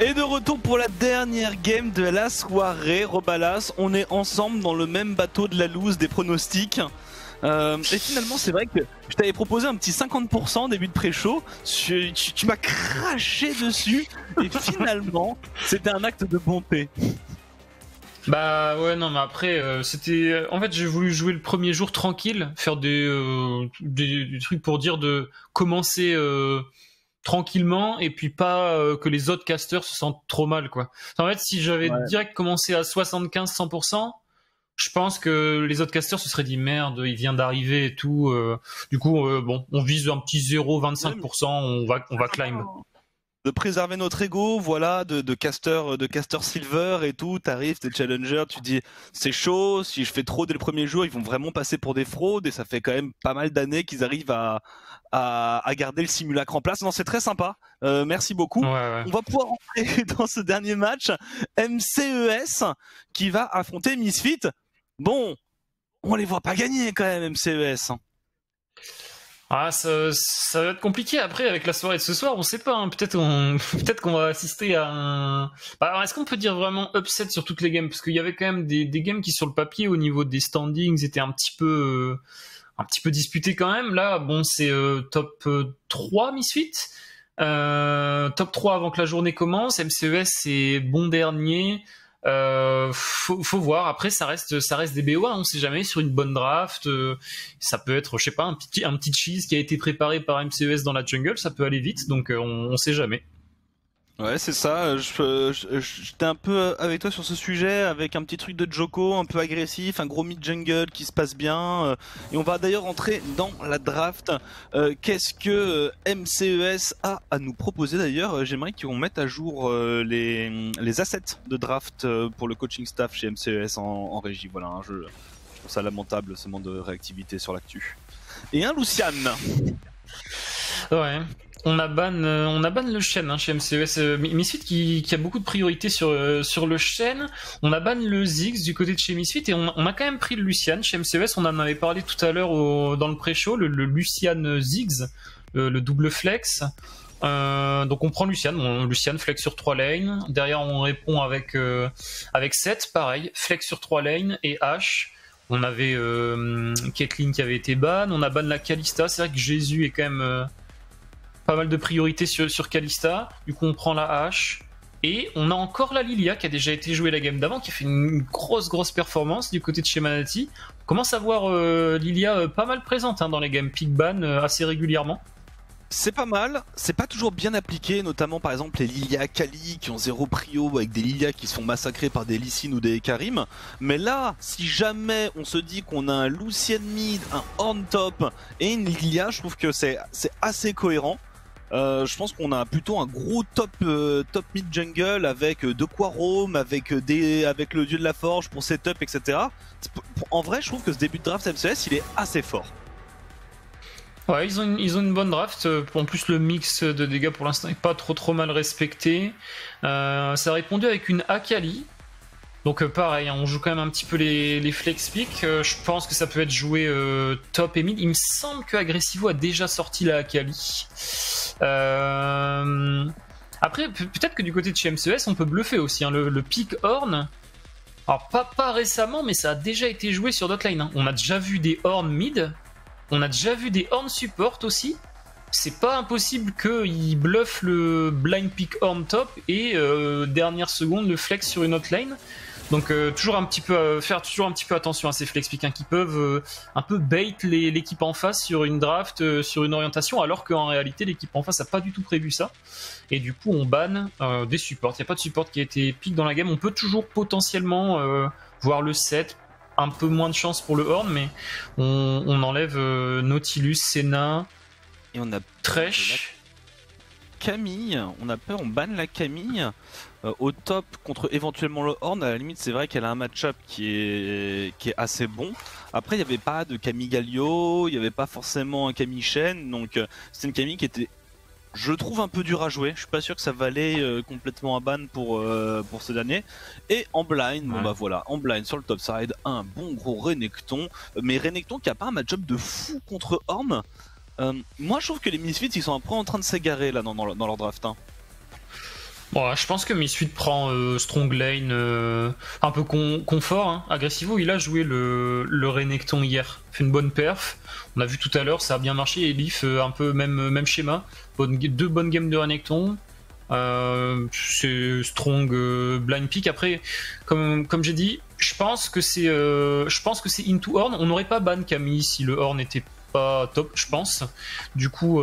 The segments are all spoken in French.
Et de retour pour la dernière game de la soirée. Robalas, on est ensemble dans le même bateau de la loose des pronostics. Et finalement, c'est vrai que je t'avais proposé un petit 50% début de pré-show. Tu m'as craché dessus. Et finalement, c'était un acte de bonté. Bah ouais, non, mais après, c'était. En fait, j'ai voulu jouer le premier jour tranquille, faire des trucs pour dire de commencer tranquillement et puis pas que les autres casters se sentent trop mal, quoi. En fait, si j'avais direct commencé à 75-100%, je pense que les autres casters se seraient dit merde, il vient d'arriver et tout. Du coup, bon, on vise un petit 0,25%, on va climb. De préserver notre ego, voilà, de caster silver et tout, t'arrives, t'es challenger, tu dis c'est chaud, si je fais trop dès le premier jour, ils vont vraiment passer pour des fraudes et ça fait quand même pas mal d'années qu'ils arrivent à garder le simulacre en place. Non, c'est très sympa, merci beaucoup. Ouais. On va pouvoir entrer dans ce dernier match, MCES qui va affronter Misfit. Bon, on les voit pas gagner quand même, MCES. Ah, ça va être compliqué après avec la soirée de ce soir, on sait pas, hein. Peut-être qu'on va assister à un... Bah, alors, est-ce qu'on peut dire vraiment upset sur toutes les games? Parce qu'il y avait quand même des games qui sur le papier au niveau des standings étaient un petit peu disputés quand même. Là, bon, c'est top 3 Misfit, top 3 avant que la journée commence. MCES c'est bon dernier. Faut voir. Après, ça reste des BOA. On sait jamais sur une bonne draft. Ça peut être, je sais pas, un petit cheese qui a été préparé par MCES dans la jungle. Ça peut aller vite. Donc, on sait jamais. Ouais, c'est ça. J'étais un peu avec toi sur ce sujet, avec un petit truc de Joko, un peu agressif, un gros mid-jungle qui se passe bien. Et on va d'ailleurs entrer dans la draft. Qu'est-ce que MCES a à nous proposer d'ailleurs? J'aimerais qu'on mette à jour les assets de draft pour le coaching staff chez MCES en régie. Voilà, je trouve ça lamentable, ce manque de réactivité sur l'actu. Et un Lucian. Ouais. On a ban le Shen, hein, chez MCES. Misfit qui a beaucoup de priorité sur le Shen. On a ban le Ziggs du côté de chez Misfit et on a quand même pris le Lucian chez MCES. On en avait parlé tout à l'heure dans le pré-show, le Lucian Ziggs, le double flex. Donc on prend Lucian, Lucian flex sur 3 lanes. Derrière on répond avec 7, pareil, flex sur 3 lanes et H. On avait Caitlyn qui avait été ban. On a ban la Kalista. C'est vrai que Jésus est quand même... pas mal de priorités sur Kalista. Du coup, on prend la hache. Et on a encore la Lilia qui a déjà été jouée la game d'avant, qui a fait une grosse performance du côté de chez Manati. On commence à voir Lilia pas mal présente, hein, dans les games pick ban assez régulièrement. C'est pas mal, c'est pas toujours bien appliqué, notamment par exemple les Lilia Kali qui ont 0 prio avec des Lilia qui se font massacrer par des Lee Sin ou des Karim. Mais là, si jamais on se dit qu'on a un Lucian mid, un Horn top et une Lilia, je trouve que c'est assez cohérent. Je pense qu'on a plutôt un gros top mid jungle avec de quoi roam, avec le dieu de la forge pour setup, etc. En vrai, je trouve que ce début de draft MCS il est assez fort. Ouais, ils ont une bonne draft. En plus, le mix de dégâts pour l'instant est pas trop mal respecté. Ça a répondu avec une Akali. Donc pareil, hein, on joue quand même un petit peu les flex picks. Je pense que ça peut être joué top et mid. Il me semble que Agressivo a déjà sorti la Akali. Après, peut-être que du côté de chez MCES, on peut bluffer aussi. Hein, le pick Horn. Alors pas récemment, mais ça a déjà été joué sur d'autres lanes. Hein. On a déjà vu des Horn mid. On a déjà vu des Horn support aussi. C'est pas impossible qu'il bluffe le blind pick Horn top et dernière seconde le flex sur une autre lane. Donc toujours un petit peu attention à ces flex picks, hein, qui peuvent un peu bait l'équipe en face sur une draft, sur une orientation, alors qu'en réalité l'équipe en face a pas du tout prévu ça. Et du coup on banne des supports. Il n'y a pas de support qui a été pick dans la game. On peut toujours potentiellement voir le set. Un peu moins de chance pour le Horn, mais on enlève Nautilus, Senna et on a Thresh. Camille, on banne la Camille au top contre éventuellement le Horn. À la limite, c'est vrai qu'elle a un match-up qui est assez bon. Après, il n'y avait pas de Camille Galio, il n'y avait pas forcément un Camille Shen, donc c'est une Camille qui était, je trouve, un peu dur à jouer. Je suis pas sûr que ça valait complètement à ban pour ce dernier. Et en blind, bon bah voilà, en blind sur le top side, un bon gros Renekton. Mais Renekton qui a pas un match-up de fou contre Orm. Moi je trouve que les Misfits ils sont un peu en train de s'égarer là dans leur draft. Hein. Bon, je pense que Misfit prend Strong Lane un peu confort, hein. Agressivo, il a joué le Renekton hier, fait une bonne perf. On a vu tout à l'heure, ça a bien marché. Et Leaf, un peu même schéma. Deux bonnes games de Renekton. C'est Strong Blind Pick. Après, comme j'ai dit, je pense que c'est into Horn. On n'aurait pas ban Camille si le Horn n'était pas top, je pense. Du coup.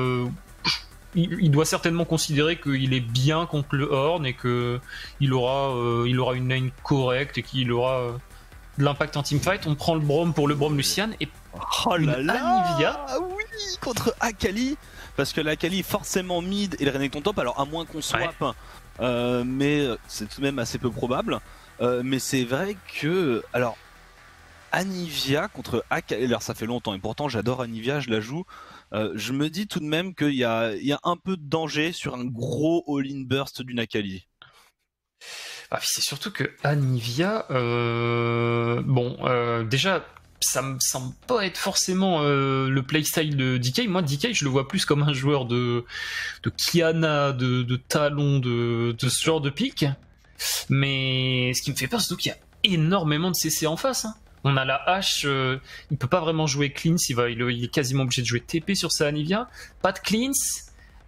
Il doit certainement considérer qu'il est bien contre le Horn et qu'il aura une lane correcte et qu'il aura de l'impact en teamfight. On prend le Braum pour le Braum Lucian et oh là là, Anivia. Oui, contre Akali, parce que l'Akali est forcément mid et le Renekton top, alors à moins qu'on swap, mais c'est tout de même assez peu probable. Mais c'est vrai que, alors, Anivia contre Akali, alors ça fait longtemps et pourtant j'adore Anivia, je la joue. Je me dis tout de même qu'il y a un peu de danger sur un gros all-in burst d'une Akali. C'est surtout que Anivia, déjà, ça me semble pas être forcément le playstyle de DK. Moi, DK, je le vois plus comme un joueur de Kiana, de Talon, de ce genre de pick. Mais ce qui me fait peur, c'est qu'il y a énormément de CC en face, hein. On a la hache, il peut pas vraiment jouer cleanse, il est quasiment obligé de jouer TP sur sa Anivia. Pas de cleanse.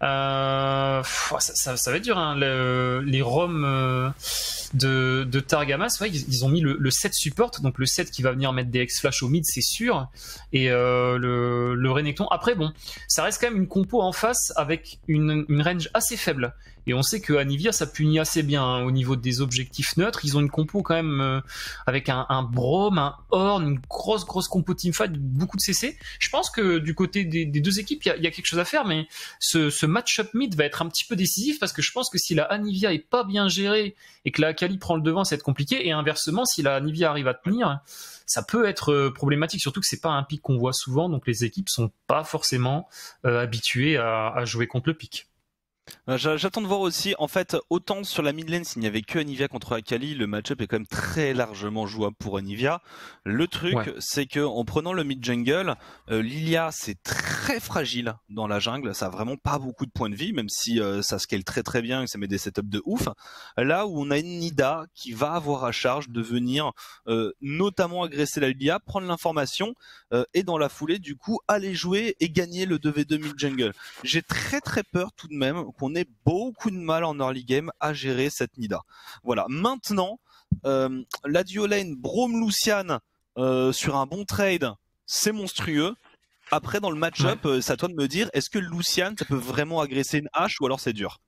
Ça va être dur, hein. Les roms de Targamas, ils ont mis le set support, donc le set qui va venir mettre des X-Flash au mid, c'est sûr. Et le Renekton. Après, bon, ça reste quand même une compo en face avec une range assez faible. Et on sait que Anivia, ça punit assez bien, hein, au niveau des objectifs neutres. Ils ont une compo quand même avec un Braum, un Horn, une grosse compo teamfight, beaucoup de CC. Je pense que du côté des deux équipes, il y a quelque chose à faire, mais ce match-up mid va être un petit peu décisif parce que je pense que si la Anivia est pas bien gérée et que la Akali prend le devant, ça va être compliqué. Et inversement, si la Anivia arrive à tenir, ça peut être problématique, surtout que c'est pas un pick qu'on voit souvent, donc les équipes sont pas forcément habituées à jouer contre le pick. J'attends de voir aussi, en fait, autant sur la mid lane, s'il n'y avait que Anivia contre Akali, le match-up est quand même très largement jouable pour Anivia. Le truc, c'est que en prenant le mid jungle, Lilia c'est très fragile dans la jungle, ça a vraiment pas beaucoup de points de vie, même si ça scale très bien et ça met des setups de ouf. Là où on a une Nida qui va avoir à charge de venir notamment agresser la Lilia, prendre l'information et dans la foulée, du coup, aller jouer et gagner le 2v2 mid jungle. J'ai très peur tout de même qu'on ait beaucoup de mal en early game à gérer cette Nida. Voilà. Maintenant, la duo lane Braum-Lucian sur un bon trade, c'est monstrueux. Après, dans le match-up, c'est à toi de me dire, est-ce que Lucian, ça peut vraiment agresser une hache ou alors c'est dur?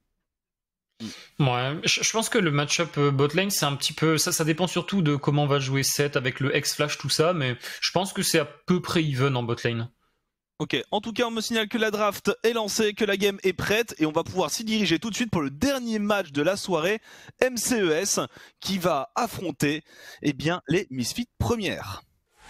Ouais, je pense que le match-up bot-lane, c'est un petit peu... Ça dépend surtout de comment va jouer Seth avec le X-Flash, tout ça, mais je pense que c'est à peu près even en bot-lane. Ok, en tout cas on me signale que la draft est lancée, que la game est prête et on va pouvoir s'y diriger tout de suite pour le dernier match de la soirée, MCES, qui va affronter les Misfits premières.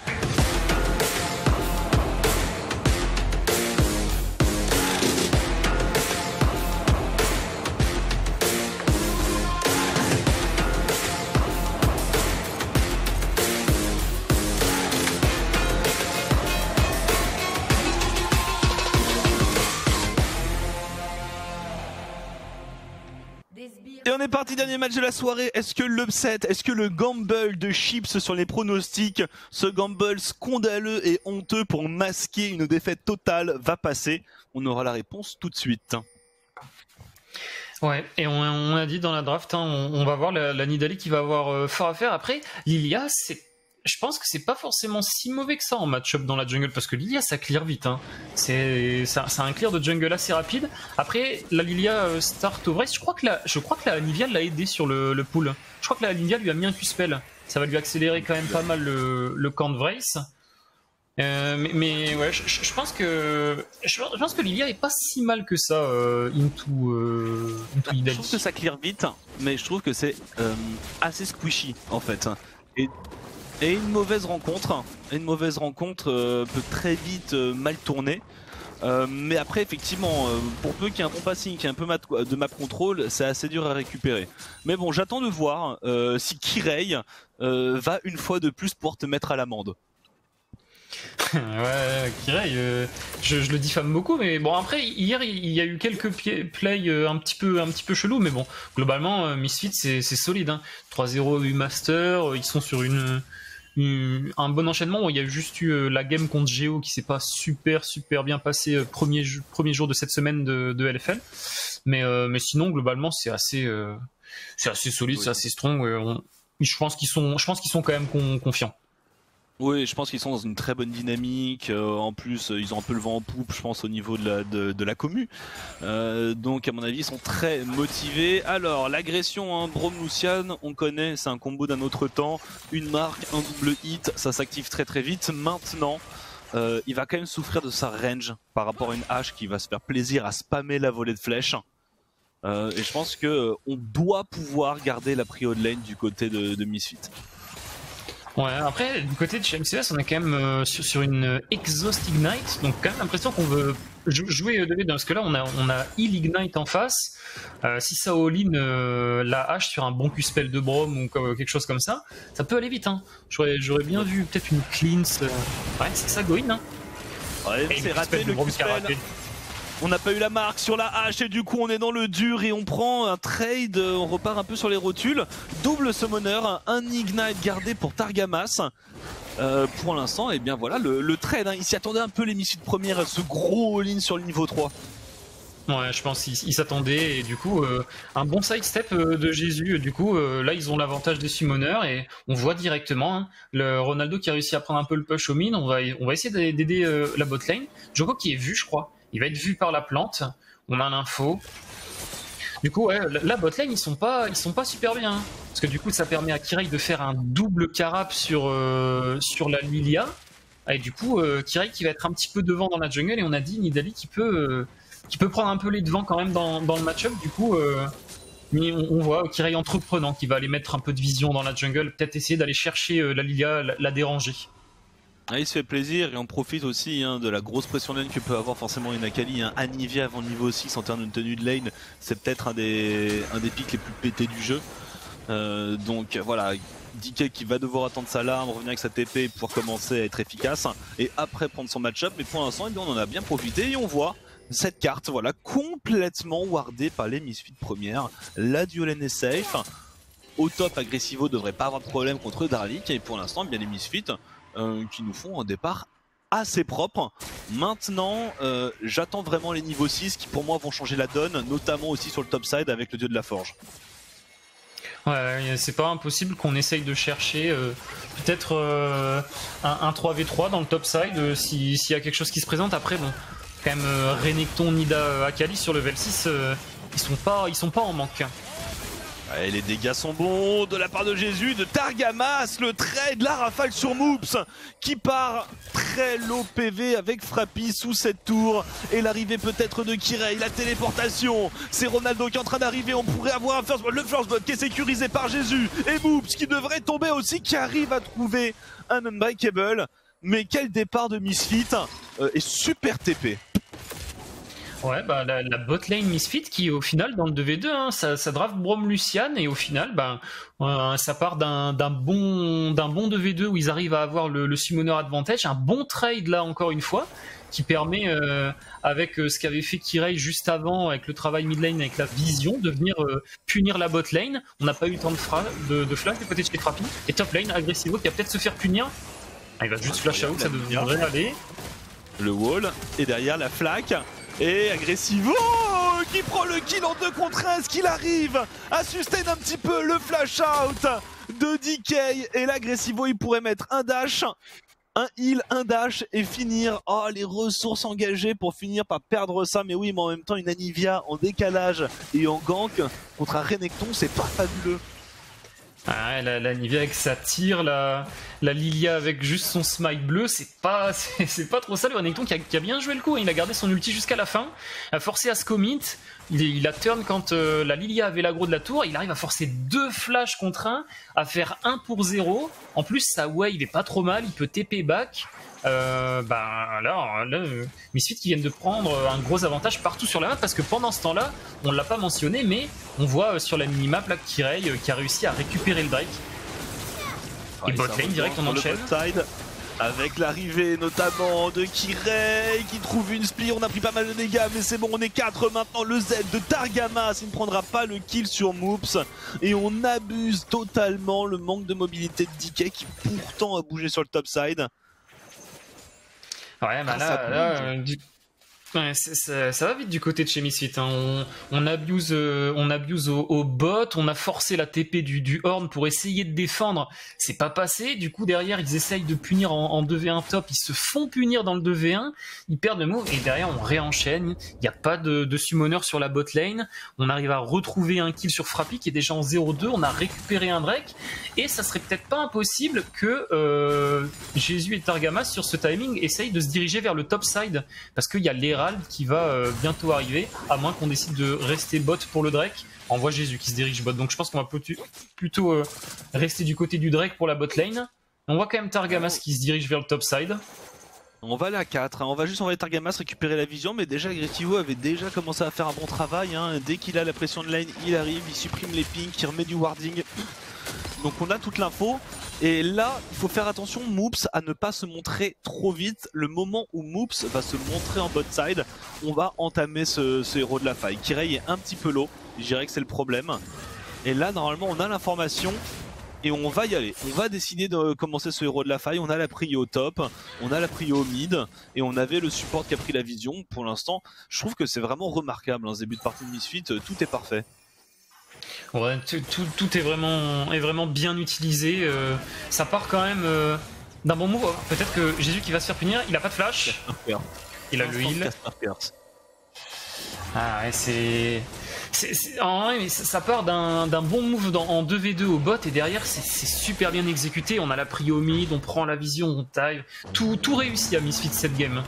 Et on est parti, dernier match de la soirée. Est-ce que l'upset, est-ce que le gamble de Chips sur les pronostics, ce gamble scandaleux et honteux pour masquer une défaite totale va passer? On aura la réponse tout de suite. Ouais, et on a dit dans la draft, hein, on va voir la Nidalee qui va avoir fort à faire. Après, Lilia, je pense que c'est pas forcément si mauvais que ça en match-up dans la jungle, parce que Lilia ça clear vite, hein. C'est un clear de jungle assez rapide. Après la Lilia start au Vrace, je crois que la Anivia l'a aidé sur le pool. Je crois que la Anivia lui a mis un Q-spell, ça va lui accélérer quand même pas mal le camp de Vrace. Mais ouais, je pense que Lilia est pas si mal que ça into Nidalee. Je trouve que ça clear vite, mais je trouve que c'est assez squishy en fait. Et une mauvaise rencontre peut très vite mal tourner. Mais après effectivement, pour peu qu'il y ait un bon passing, qu'il y ait un peu de map control, c'est assez dur à récupérer. Mais bon, j'attends de voir si Kirei va une fois de plus pouvoir te mettre à l'amende. Ouais, Kirei, je le diffame beaucoup, mais bon après hier il y a eu quelques plays un petit peu chelou, mais bon globalement Misfits c'est solide, hein. 3-0 U-Master, ils sont sur un bon enchaînement. Bon, il y a juste eu la game contre Geo qui s'est pas super bien passé premier jour de cette semaine de LFL, mais sinon globalement c'est assez solide, oui. C'est assez strong. Je pense qu'ils sont quand même confiants. Oui, je pense qu'ils sont dans une très bonne dynamique. En plus, ils ont un peu le vent en poupe, je pense, au niveau de la commu. Donc, à mon avis, ils sont très motivés. Alors, l'agression, hein, Braum Lucian, on connaît, c'est un combo d'un autre temps. Une marque, un double hit, ça s'active très vite. Maintenant, il va quand même souffrir de sa range par rapport à une hache qui va se faire plaisir à spammer la volée de flèches. Et je pense que on doit pouvoir garder la prio de lane du côté de Misfit. Ouais, après, du côté de chez MCS, on est quand même sur une Exhaust Ignite, donc quand même l'impression qu'on veut jouer 2v2, parce que là on a Heal Ignite en face. Si ça all-in la hache sur un bon Q-spell de Braum ou quelque chose comme ça peut aller vite, hein. J'aurais bien vu peut-être une cleanse. Ouais, c'est ça, go in, hein. Ouais, c'est raté le Q-spell. On n'a pas eu la marque sur la hache et du coup on est dans le dur et on prend un trade, on repart un peu sur les rotules. Double summoner, un ignite gardé pour Targamas. Pour l'instant, et bien voilà le trade, hein, il s'y attendait un peu les Misfits premières, ce gros all-in sur le niveau 3. Ouais, je pense qu'ils s'attendaient et du coup un bon sidestep de Jésus. Du coup là ils ont l'avantage des summoners et on voit directement, hein, le Ronaldo qui a réussi à prendre un peu le push au mid. On va essayer d'aider la bot lane. Joko qui est vu, je crois. Il va être vu par la plante. On a l'info. Du coup, ouais, la bot lane, ils sont pas super bien. Hein. Parce que du coup, ça permet à Kirei de faire un double carap sur la Lilia. Et du coup, Kirei qui va être un petit peu devant dans la jungle. Et on a dit Nidalee qui peut prendre un peu les devants quand même dans le match-up. Du coup, on voit Kirei entreprenant qui va aller mettre un peu de vision dans la jungle. Peut-être essayer d'aller chercher la Lilia, la déranger. Ah, il se fait plaisir et on profite aussi, hein, de la grosse pression lane que peut avoir forcément une Akali, hein. Anivia avant niveau 6 en termes de tenue de lane, c'est peut-être un des pics les plus pétés du jeu. Donc voilà, DK qui va devoir attendre sa larme, revenir avec sa TP pour commencer à être efficace et après prendre son match-up. Mais pour l'instant, on en a bien profité et on voit cette carte, voilà, complètement wardée par les Misfits premières. La dual lane est safe. Au top, Agressivo devrait pas avoir de problème contre Darlik et pour l'instant, bien les Misfits qui nous font un départ assez propre. Maintenant, j'attends vraiment les niveaux 6 qui pour moi vont changer la donne, notamment aussi sur le top side avec le dieu de la forge. Ouais, c'est pas impossible qu'on essaye de chercher peut-être un 3v3 dans le top side s'il y a quelque chose qui se présente. Après, bon, quand même Renekton, Nida, Akali sur level 6, ils sont pas en manque. Et les dégâts sont bons de la part de Jésus, de Targamas, le trade, la rafale sur Moops qui part très low PV avec Frappy sous cette tour et l'arrivée peut-être de Kirei, la téléportation, c'est Ronaldo qui est en train d'arriver, on pourrait avoir un first blood, le first blood qui est sécurisé par Jésus et Moops qui devrait tomber aussi, qui arrive à trouver un unbreakable, mais quel départ de Misfit et super TP. Ouais, bah la bot lane Misfit qui au final dans le 2v2, hein, ça draft Braum Lucian et au final ça part d'un bon 2v2 où ils arrivent à avoir le summoner advantage, un bon trade là encore une fois qui permet avec ce qu'avait fait Kirei juste avant avec le travail mid lane avec la vision de venir punir la bot lane. On n'a pas eu le temps de flash du côté de chez Frappy et top lane Agressivo qui va peut-être se faire punir. Ah, il va juste flash out, ça devrait aller. Le wall et derrière la flaque. Et Agressivo qui prend le kill en 2 contre 1, est-ce qu'il arrive à sustain un petit peu le flash out de DK. Et l'Agressivo il pourrait mettre un dash, un heal, un dash et finir. Oh, les ressources engagées pour finir par perdre ça. Mais oui, mais en même temps une Anivia en décalage et en gank contre un Renekton, c'est pas fabuleux. Ah, la Nivea avec sa tire, la Lilia avec juste son smite bleu, c'est pas trop ça. Le Renekton qui a bien joué le coup, hein. Il a gardé son ulti jusqu'à la fin, a forcé à se commit, il a turn quand la Lilia avait l'aggro de la tour, il arrive à forcer 2 flashs contre 1, à faire 1 pour 0. En plus sa wave est pas trop mal, il peut TP back. Là, Misfits qui viennent de prendre un gros avantage partout sur la map parce que pendant ce temps-là, on l'a pas mentionné, mais on voit sur la minimap là Kirei qui a réussi à récupérer le Drake. Et bot lane direct, on enchaîne. Avec l'arrivée notamment de Kirei qui trouve une split, on a pris pas mal de dégâts mais c'est bon, on est 4 maintenant. Le Z de Targamas, il ne prendra pas le kill sur Moops et on abuse totalement le manque de mobilité de DK qui pourtant a bougé sur le top side. Ouais, bah là, ouais, ça va vite du côté de chez Misfit, hein. On abuse au bot, on a forcé la TP du Horn pour essayer de défendre, c'est pas passé, du coup derrière ils essayent de punir en 2v1 top, ils se font punir dans le 2v1, ils perdent le move et derrière on réenchaîne, il n'y a pas de summoner sur la bot lane, on arrive à retrouver un kill sur Frappy qui est déjà en 0-2, on a récupéré un Drake et ça serait peut-être pas impossible que Jésus et Targamas sur ce timing essayent de se diriger vers le top side parce qu'il y a l'Herald qui va bientôt arriver, à moins qu'on décide de rester bot pour le Drake. On voit Jésus qui se dirige bot, donc je pense qu'on va plutôt rester du côté du Drake pour la bot lane. On voit quand même Targamas qui se dirige vers le top side. On va aller à 4, hein. On va juste envoyer Targamas récupérer la vision, mais déjà Agressivo avait déjà commencé à faire un bon travail, hein. Dès qu'il a la pression de lane, il arrive, il supprime les pings, il remet du warding. Donc on a toute l'info. Et là, il faut faire attention, Moops, à ne pas se montrer trop vite. Le moment où Moops va se montrer en bot side, on va entamer ce héros de la faille. Kirei est un petit peu low, je dirais que c'est le problème. Et là, normalement, on a l'information et on va y aller. On va décider de commencer ce héros de la faille. On a la prio au top, on a la prio au mid et on avait le support qui a pris la vision. Pour l'instant, je trouve que c'est vraiment remarquable. Ce début de partie de Misfit, tout est parfait. Ouais, tout est vraiment bien utilisé. Ça part quand même d'un bon move. Peut-être que Jésus qui va se faire punir, il a pas de flash. Il a le heal. Ah ouais, en vrai, ça part d'un bon move en 2v2 au bot et derrière c'est super bien exécuté. On a la prio mid, on prend la vision, on dive. Tout réussit à Misfit cette game.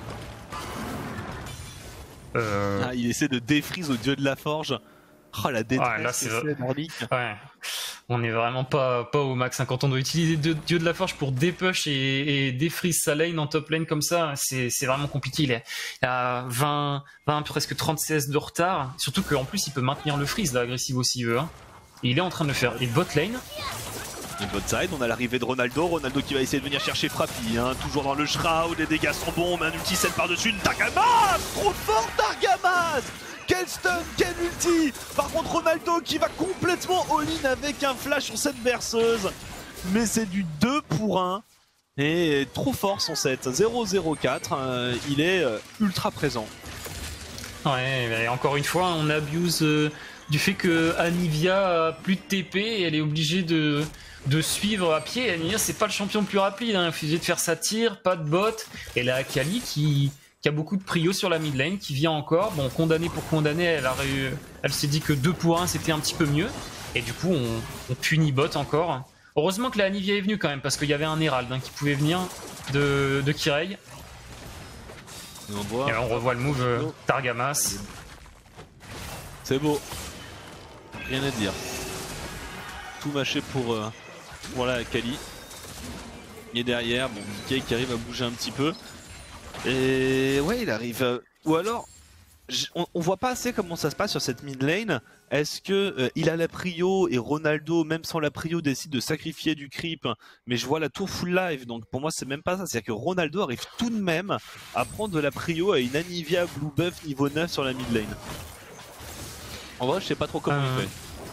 Il essaie de défreeze au dieu de la forge. Oh la détresse, ouais, là c'est ouais. On est vraiment pas au max, hein. Quand on doit utiliser Dieu de la Forge pour dépush et défreeze sa lane en top lane comme ça, c'est vraiment compliqué. Il a 20 presque 30 CS de retard, surtout qu'en plus il peut maintenir le freeze là, agressif aussi veut, hein. Et il est en train de le faire. Et bot lane, et bot side, on a l'arrivée de Ronaldo qui va essayer de venir chercher Frappy, hein. Toujours dans le shroud, les dégâts sont bons, mais un ulti set par-dessus, une Targamas, trop fort Targamas. Quel stun, quel ulti. Par contre Ronaldo qui va complètement all-in avec un flash sur cette berceuse. Mais c'est du 2 pour 1. Et trop fort son set. 0-0-4, il est ultra présent. Ouais, mais encore une fois, on abuse du fait que Anivia a plus de TP et elle est obligée de suivre à pied. Anivia c'est pas le champion le plus rapide, hein. Il suffit de faire sa tire, pas de bot. Et la Akali qui a beaucoup de prio sur la mid lane, qui vient encore. Bon, condamné pour condamner, elle s'est dit que 2 pour 1 c'était un petit peu mieux. Et du coup, on punit bot encore. Heureusement que la Anivia est venue quand même, parce qu'il y avait un Herald, hein, qui pouvait venir de Kirei. Et on revoit le move Targamas. C'est beau. Rien à dire. Tout mâché pour la Akali. Il est derrière, bon, Mickey qui arrive à bouger un petit peu. Et ouais, il arrive. Ou alors, on voit pas assez comment ça se passe sur cette mid lane. Est-ce que il a la prio et Ronaldo, même sans la prio, décide de sacrifier du creep? Mais je vois la tour full live, donc pour moi c'est même pas ça. C'est-à-dire que Ronaldo arrive tout de même à prendre de la prio à une Anivia Blue Buff niveau 9 sur la mid lane. En vrai, je sais pas trop comment il fait.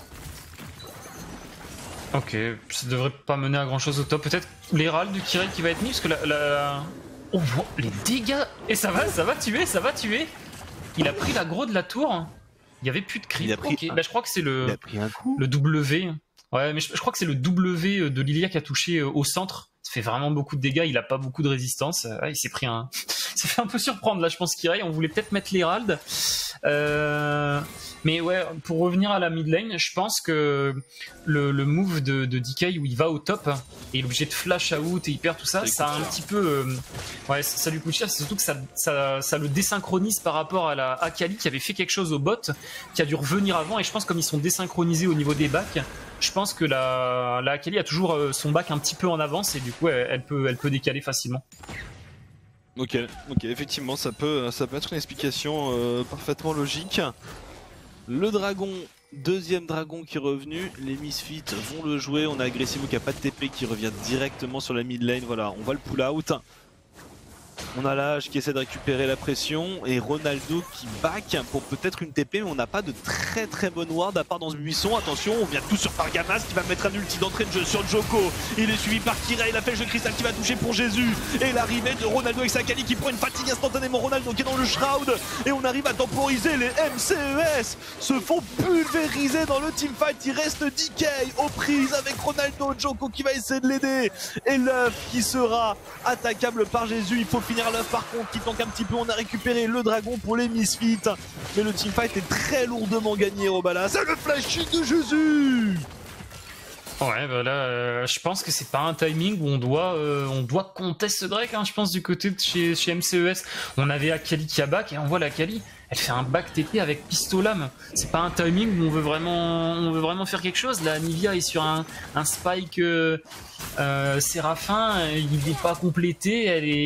Ok, ça devrait pas mener à grand chose au top. Peut-être l'Herald du Kirei qui va être mis, parce que on voit les dégâts. Et ça va tuer. Il a pris l'aggro de la tour. Il y avait plus de creep. Okay. Bah, je crois que c'est le W. Ouais, mais je crois que c'est le W de Lilia qui a touché au centre. Ça fait vraiment beaucoup de dégâts. Il a pas beaucoup de résistance. Il s'est pris un. Ça fait un peu surprendre là, je pense Kirei. On voulait peut-être mettre l'Herald. Mais ouais, pour revenir à la mid lane, je pense que le move de DK où il va au top et il est obligé de flash out et il perd tout ça, ça a un petit peu. Ouais, ça lui coûte cher. C'est surtout que ça le désynchronise par rapport à la Akali qui avait fait quelque chose au bot, qui a dû revenir avant. Et je pense comme ils sont désynchronisés au niveau des backs, je pense que la Akali a toujours son back un petit peu en avance et du coup elle peut décaler facilement. Ok, effectivement ça peut être une explication parfaitement logique. Le dragon Deuxième dragon qui est revenu, les Misfits vont le jouer, on a Agressivo qui a pas de TP qui revient directement sur la mid lane, voilà, on va le pull out. On a l'âge qui essaie de récupérer la pression et Ronaldo qui back pour peut-être une TP, mais on n'a pas de très bonne ward à part dans ce buisson. Attention, on vient tout sur Targamas qui va mettre un ulti d'entrée de jeu sur Joko. Il est suivi par Kira, il a fait le jeu cristal qui va toucher pour Jésus. Et l'arrivée de Ronaldo avec sa Kali qui prend une fatigue instantanément. Ronaldo qui est dans le shroud et on arrive à temporiser. Les MCES se font pulvériser dans le teamfight. Il reste DK aux prises avec Ronaldo, Joko qui va essayer de l'aider. Et l'œuf qui sera attaquable par Jésus. Il faut finir l'œuf par contre qui tank un petit peu. On a récupéré le dragon pour les Misfits, mais le teamfight est très lourdement gagné. Robala, c'est le flash de Jésus. Ouais, bah là, je pense que c'est pas un timing où on doit contester ce Drake, hein, je pense, du côté de chez MCES. On avait Akali qui a back et on voit l'Akali, elle fait un back TP avec pistolam. C'est pas un timing où on veut vraiment faire quelque chose. Là, Nivea est sur un spike Séraphin, il n'est pas complété,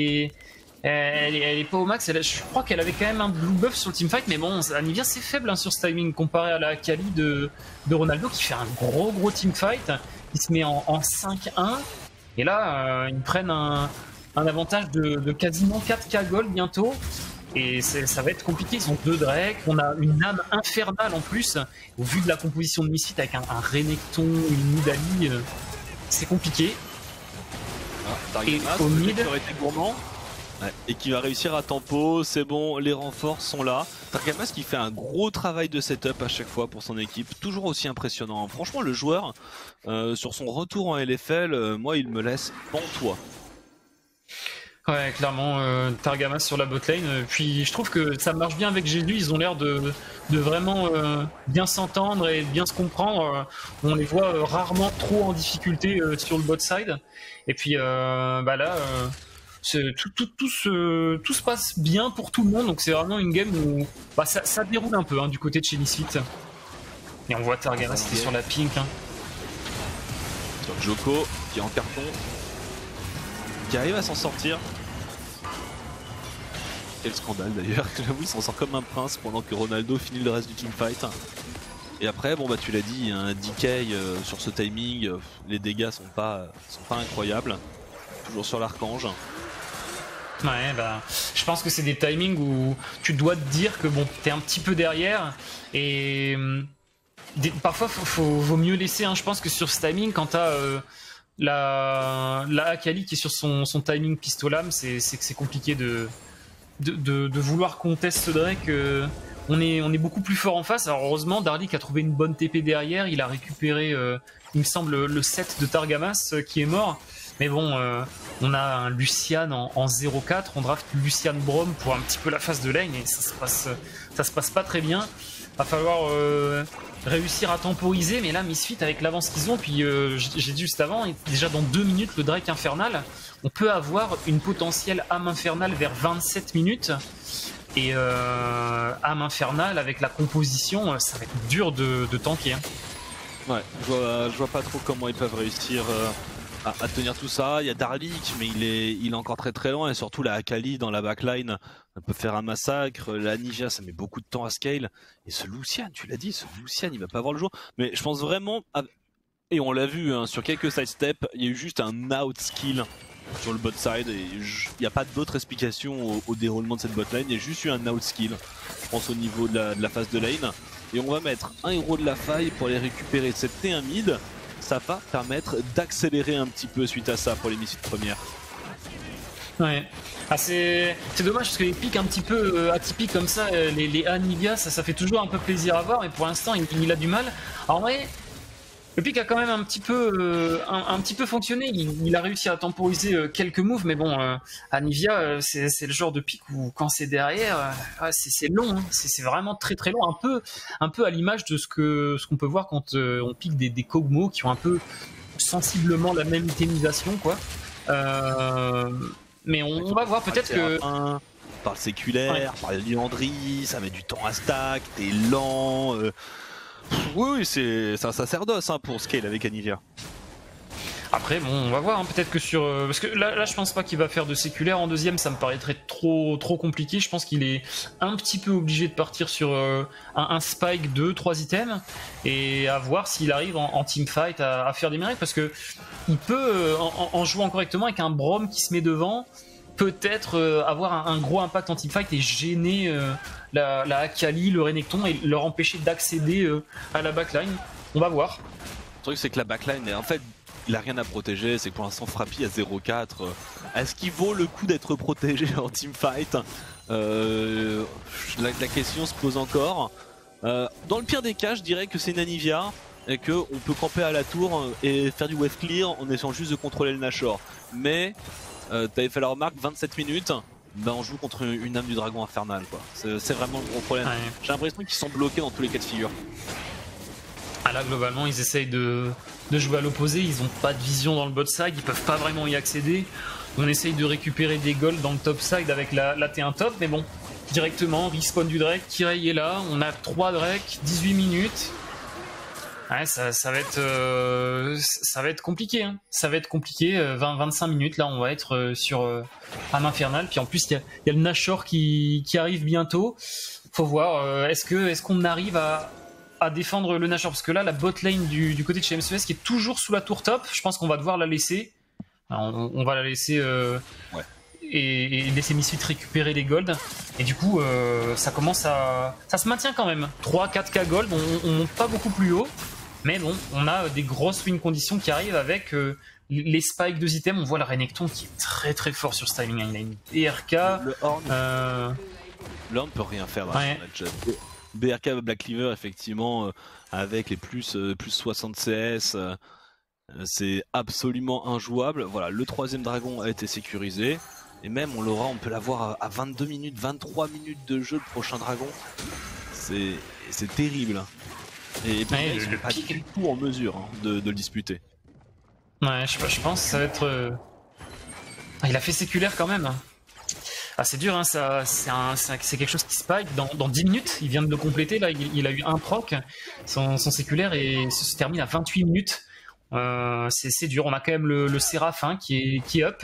elle est pas au max. Je crois qu'elle avait quand même un blue buff sur le teamfight, mais bon, Anivia c'est faible hein, sur ce timing comparé à la Akali de Ronaldo qui fait un gros teamfight. Il se met en 5-1 et là ils prennent un avantage de quasiment 4k gold bientôt et ça va être compliqué. Ils ont 2 Drake, on a une âme infernale en plus. Au vu de la composition de Misfit avec un Renekton, une Nidalee, c'est compliqué. Et au mid, aurait été gourmand. Ouais, et qui va réussir à tempo, c'est bon, les renforts sont là. Targamas qui fait un gros travail de setup à chaque fois pour son équipe, toujours aussi impressionnant. Franchement le joueur, sur son retour en LFL, moi il me laisse pantois. Ouais, clairement, Targamas sur la botlane. Puis je trouve que ça marche bien avec Jésus, ils ont l'air de vraiment bien s'entendre et bien se comprendre. On les voit rarement trop en difficulté sur le bot side. Et puis bah là... tout se passe bien pour tout le monde, donc c'est vraiment une game où bah, ça déroule un peu hein, du côté de chez Misfit. Et on voit Targamas c'était sur la pink. Hein. Sur Joko qui est en carton, qui arrive à s'en sortir. Quel scandale d'ailleurs, j'avoue il s'en sort comme un prince pendant que Ronaldo finit le reste du teamfight. Et après, bon bah tu l'as dit, un DK sur ce timing, les dégâts sont pas incroyables. Toujours sur l'archange. Ouais, bah, je pense que c'est des timings où tu dois te dire que bon, t'es un petit peu derrière et parfois vaut mieux laisser. Hein, je pense que sur ce timing, quand t'as la Akali qui est sur son timing pistolam, c'est que c'est compliqué de vouloir contester ce Drake. On est beaucoup plus fort en face. Alors heureusement, Darlik a trouvé une bonne TP derrière. Il a récupéré, il me semble, le set de Targamas qui est mort. Mais bon, on a un Lucian en 0-4, on draft Lucian Brom pour un petit peu la phase de lane et ça se passe pas très bien. Va falloir réussir à temporiser, mais là Misfit avec l'avance qu'ils ont, puis j'ai dit juste avant, déjà dans 2 minutes le Drake infernal, on peut avoir une potentielle âme infernale vers 27 minutes. Et âme infernale avec la composition, ça va être dur de tanker. Hein. Ouais, je vois pas trop comment ils peuvent réussir à tenir tout ça. Il y a Darlik, mais il est encore très loin, et surtout la Akali dans la backline peut faire un massacre. La Nivea, ça met beaucoup de temps à scale. Et ce Lucian, tu l'as dit, ce Lucian, il va pas avoir le jour. Mais je pense vraiment, et on l'a vu hein, sur quelques sidesteps, il y a eu juste un out skill sur le bot side, et il n'y a pas d'autre explication au déroulement de cette botlane. Il y a juste eu un out skill, je pense, au niveau de la phase de lane. Et on va mettre un héros de la faille pour aller récupérer cette T1 mid. Ça va permettre d'accélérer un petit peu suite à ça pour les Misfits premières. Ouais. Ah, c'est dommage parce que les pics un petit peu atypiques comme ça, les Anivia, ça fait toujours un peu plaisir à voir, mais pour l'instant il a du mal. Alors ouais, le pic a quand même un petit peu fonctionné, il a réussi à temporiser quelques moves, mais bon, Anivia, c'est le genre de pic où quand c'est derrière, c'est long, hein. C'est vraiment très long, un peu à l'image de ce qu'on peut voir quand on pique des Kog'Maw qui ont un peu sensiblement la même itemisation, quoi. Mais on va voir peut-être que... Par le séculaire, ouais. Par le liandry, ça met du temps à stack, t'es lent... Oui, c'est un sacerdoce hein, pour scale avec Anivia. Après, bon, on va voir, hein, peut-être que sur... parce que là, je pense pas qu'il va faire de séculaire. En deuxième, ça me paraîtrait trop compliqué. Je pense qu'il est un petit peu obligé de partir sur un spike 2-3 items, et à voir s'il arrive en teamfight à faire des miracles, parce que il peut, en jouant correctement avec un Braum qui se met devant, peut-être avoir un gros impact en teamfight et gêner la Akali, le Renekton, et leur empêcher d'accéder à la backline. On va voir. Le truc, c'est que la backline, en fait, il a rien à protéger. C'est que pour l'instant, Frappy à 0-4. Est-ce qu'il vaut le coup d'être protégé en teamfight? La question se pose encore. Dans le pire des cas, je dirais que c'est une Anivia et qu'on peut camper à la tour et faire du wave clear en essayant juste de contrôler le Nashor. Mais t'avais fait la remarque, 27 minutes, ben on joue contre une âme du dragon infernal, quoi. C'est vraiment le gros problème. Ouais. J'ai l'impression qu'ils sont bloqués dans tous les cas de figure. Ah là, globalement, ils essayent de jouer à l'opposé, ils ont pas de vision dans le bot side, ils peuvent pas vraiment y accéder. On essaye de récupérer des golds dans le top side avec la T1 top, mais bon, directement, respawn du Drake, Kirei est là, on a 3 Drake, 18 minutes. Ouais, ça va être compliqué, hein. Ça va être compliqué, 20-25 minutes, là on va être sur âme infernale, puis en plus il y a le Nashor qui arrive bientôt. Faut voir, est-ce qu'on arrive à défendre le Nashor, parce que là la bot lane du côté de chez MCS qui est toujours sous la tour top, je pense qu'on va devoir la laisser. Alors, on va la laisser ouais. et laisser Misfit récupérer les golds, et du coup ça commence ça se maintient quand même, 3-4k gold, on monte pas beaucoup plus haut, mais bon, on a des grosses win conditions qui arrivent avec les spikes de items. On voit le Renekton qui est très très fort sur ce timing, il a une BRK. Le Horn peut rien faire dans ouais. ce match. BRK Black Cleaver, effectivement, avec les plus 60 CS, c'est absolument injouable. Voilà, le troisième dragon a été sécurisé, et même on peut l'avoir à 22 minutes, 23 minutes de jeu, le prochain dragon. C'est terrible. Et puis ouais, ils sont pas du tout en mesure de le disputer. Ouais, je pense que ça va être... Ah, il a fait séculaire quand même. Ah, c'est dur, hein, c'est quelque chose qui spike dans 10 minutes. Il vient de le compléter, là, il a eu un proc, son séculaire, et se termine à 28 minutes. C'est dur, on a quand même le Séraphin qui est up.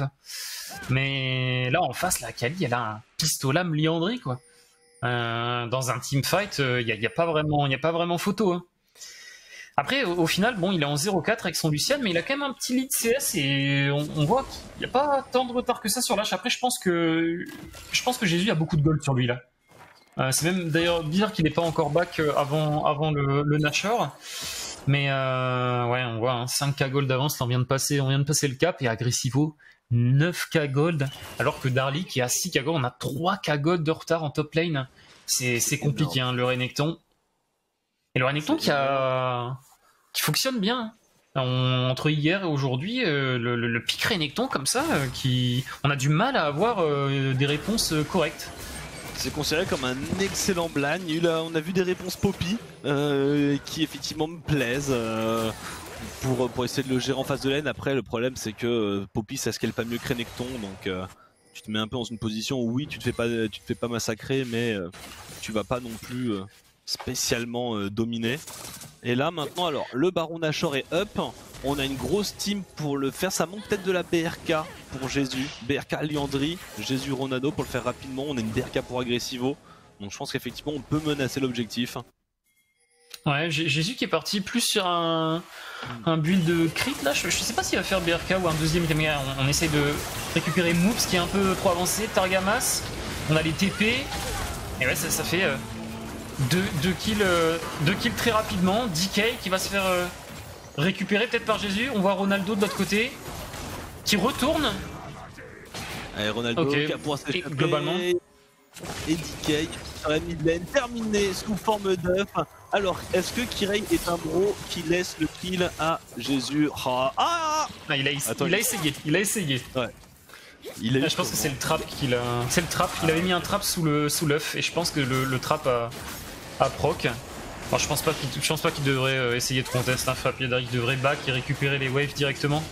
Mais là, en face, la Kali, elle a un pistolam Liandry, quoi. Dans un teamfight, il n'y a pas vraiment photo, hein. Après, au final, bon, il est en 0-4 avec son Lucian, mais il a quand même un petit lead CS, et on voit qu'il n'y a pas tant de retard que ça sur l'H. Après, je pense que Jésus a beaucoup de gold sur lui, là. C'est même d'ailleurs bizarre qu'il n'est pas encore back avant le Nashor. Mais ouais, on voit, hein, 5k gold d'avance, on vient de passer le cap, et Agressivo 9k gold, alors que Darly qui a 6k gold, on a 3k gold de retard en top lane. C'est compliqué, hein, le Renekton. Et le Renekton qui fonctionne bien. Entre hier et aujourd'hui, le pic Renekton comme ça, on a du mal à avoir des réponses correctes. C'est considéré comme un excellent blind. On a vu des réponses Poppy qui effectivement me plaisent pour essayer de le gérer en face de lane. Après, le problème c'est que Poppy ça scale pas mieux que Renekton, donc tu te mets un peu dans une position où oui, tu te fais pas massacrer, mais tu vas pas non plus spécialement dominé. Et là maintenant, alors le Baron Nashor est up, on a une grosse team pour le faire. Ça manque peut-être de la BRK pour Jésus, BRK Liandry, Jésus Ronaldo pour le faire rapidement. On a une BRK pour Agressivo, donc je pense qu'effectivement on peut menacer l'objectif. Ouais, Jésus qui est parti plus sur un build de crit là. Je sais pas s'il va faire BRK ou un deuxième item. On essaye de récupérer Moops qui est un peu trop avancé, Targamas, on a les TP, et ouais, ça fait deux kills très rapidement. DK qui va se faire récupérer peut-être par Jésus. On voit Ronaldo de l'autre côté qui retourne. Allez, Ronaldo qui a pour s'échapper. Globalement. Et DK sur la mid lane terminé sous forme d'œuf. Alors, est-ce que Kirei est un bro qui laisse le kill à Jésus? Il a essayé. Ouais. Je pense que c'est le trap qu'il a. C'est le trap. Il avait mis un trap sous l'œuf, et je pense que le trap a proc. Alors, je pense pas qu'il devrait essayer de contest un frappe. Il devrait back et récupérer les waves directement.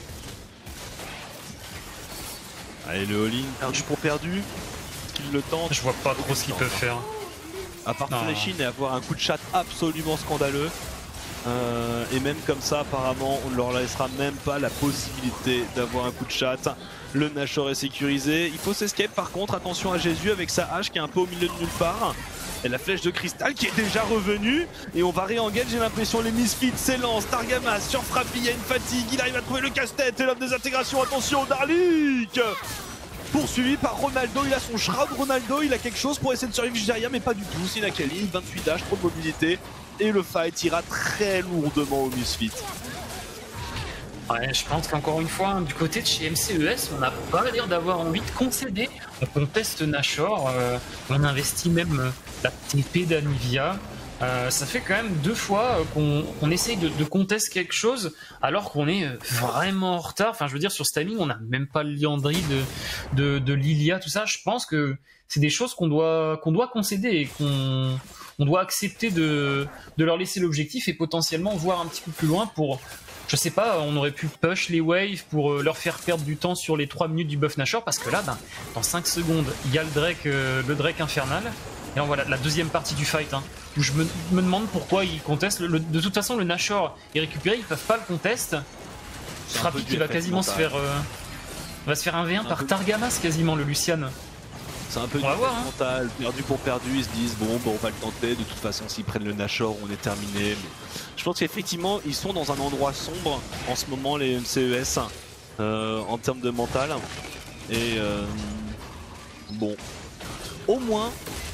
Allez, le all-in perdu pour perdu. Qu'il le tente. Je vois pas trop ce qu'ils peuvent faire. À part Flashing et avoir un coup de chat absolument scandaleux. Et même comme ça, apparemment, on ne leur laissera même pas la possibilité d'avoir un coup de chat. Le Nashor est sécurisé. Il faut s'escape par contre. Attention à Jésus avec sa hache qui est un peu au milieu de nulle part. Et la flèche de cristal qui est déjà revenue. Et on va réengage, j'ai l'impression. Les Misfits s'élancent. Targamas sur Frappy, il y a une fatigue. Il arrive à trouver le casse-tête et l'homme des intégrations. Attention, Darlik poursuivi par Ronaldo. Il a son shroud. Ronaldo, il a quelque chose pour essayer de survivre derrière, mais pas du tout. C'est la Kali, 28 dash, trop de mobilité. Et le fight ira très lourdement au Misfits. Ouais, je pense qu'encore une fois, du côté de chez MCES, on n'a pas l'air d'avoir envie de concéder. On conteste Nashor, on investit même la TP d'Anivia. Ça fait quand même 2 fois qu'on essaye de contester quelque chose alors qu'on est vraiment en retard. Enfin, je veux dire, sur ce timing, on n'a même pas le Liandry de Lilia, tout ça. Je pense que c'est des choses qu'on doit concéder et qu'on doit accepter de leur laisser l'objectif et potentiellement voir un petit peu plus loin pour... Je sais pas, on aurait pu push les waves pour leur faire perdre du temps sur les 3 minutes du buff Nashor, parce que là, dans 5 secondes, il y a le Drake infernal. Et donc voilà, la deuxième partie du fight, hein, où je me demande pourquoi ils contestent. De toute façon, le Nashor est récupéré, ils peuvent pas le contest. Frappy qui va quasiment se faire 1v1 par Targamas quasiment, le Lucian. C'est un peu du mental, perdu pour perdu, ils se disent bon on va le tenter, de toute façon s'ils prennent le Nashor on est terminé. Mais je pense qu'effectivement ils sont dans un endroit sombre en ce moment les MCES en termes de mental. Et bon, au moins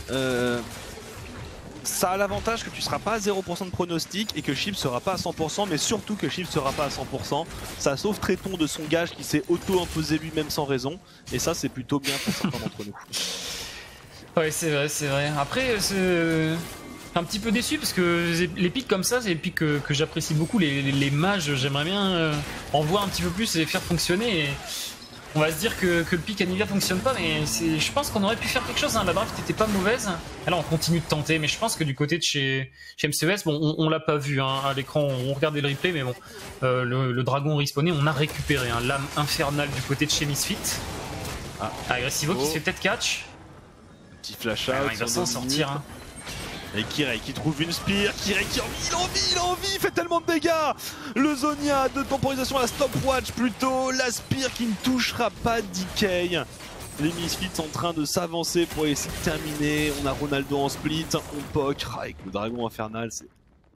ça a l'avantage que tu seras pas à 0% de pronostic et que Chips sera pas à 100%, mais surtout que Chips sera pas à 100%. Ça sauve Tréton de son gage qui s'est auto-imposé lui-même sans raison. Et ça, c'est plutôt bien pour certains d'entre nous. Ouais, c'est vrai, c'est vrai. Après, c'est un petit peu déçu parce que les pics comme ça, c'est des pics que j'apprécie beaucoup. Les mages, j'aimerais bien en voir un petit peu plus et les faire fonctionner. Et on va se dire que le pic Anivia fonctionne pas, mais je pense qu'on aurait pu faire quelque chose, hein. La draft était pas mauvaise. Alors on continue de tenter, mais je pense que du côté de chez MCES, bon, on l'a pas vu hein, à l'écran, on regardait le replay, mais bon, le dragon respawné, on a récupéré hein, l'âme infernale du côté de chez Misfit. Agressivo qui se fait peut-être catch. Petit flash out. Il va s'en sortir. Hein. Et Kirei qui trouve une spire, Kirei qui il a envie, il fait tellement de dégâts. Le Zonia de temporisation à la stopwatch plutôt, la spire qui ne touchera pas DK. Les Misfits sont en train de s'avancer pour essayer de terminer. On a Ronaldo en split, on poke avec le dragon infernal, c'est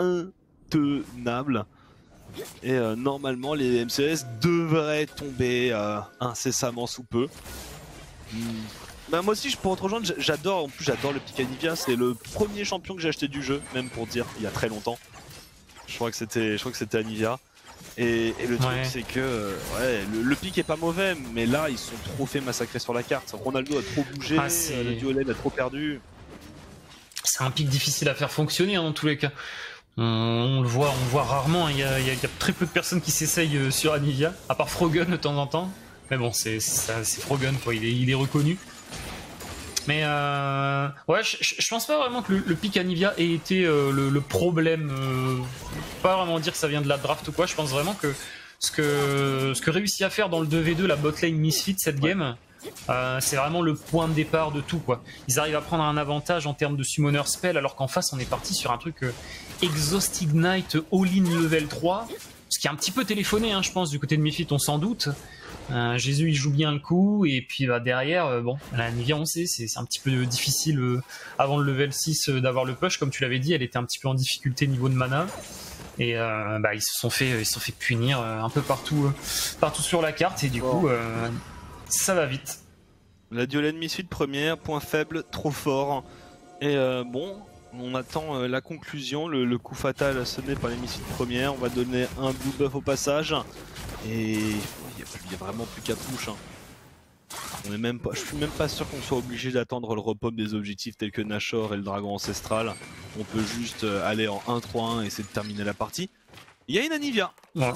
intenable. Et normalement les MCS devraient tomber incessamment sous peu. Bah moi aussi pour te rejoindre, j'adore le pick Anivia, c'est le premier champion que j'ai acheté du jeu, même pour dire il y a très longtemps. Je crois que c'était Anivia. Et le truc c'est que le pick est pas mauvais, mais là ils sont trop fait massacrer sur la carte. Ronaldo a trop bougé, le duo a trop perdu. C'est un pick difficile à faire fonctionner hein, dans tous les cas. On le voit rarement, il y a très peu de personnes qui s'essayent sur Anivia, à part Frogun de temps en temps. Mais bon, c'est Frogun quoi, il est reconnu. Mais ouais, je pense pas vraiment que le pick Anivia ait été le problème. Pas vraiment dire que ça vient de la draft ou quoi. Je pense vraiment que ce que réussit à faire dans le 2v2 la botlane Misfit cette game, c'est vraiment le point de départ de tout quoi. Ils arrivent à prendre un avantage en termes de summoner spell alors qu'en face on est parti sur un truc Exhaust Ignite all-in level 3, ce qui est un petit peu téléphoné hein, je pense du côté de Misfit, on s'en doute. Jésus il joue bien le coup et puis derrière bon la Anivia on sait c'est un petit peu difficile avant le level 6 d'avoir le push comme tu l'avais dit, elle était un petit peu en difficulté niveau de mana et ils se sont fait punir un peu partout sur la carte et du coup ça va vite. La Diolène Misfit première, point faible, trop fort et bon on attend la conclusion, le coup fatal sonné par les Misfits première, on va donner un blue buff au passage et il y a vraiment plus qu'à push. Hein. Je suis même pas sûr qu'on soit obligé d'attendre le repop des objectifs tels que Nashor et le dragon ancestral. On peut juste aller en 1-3-1 et essayer de terminer la partie. Il y a une Anivia. Ouais,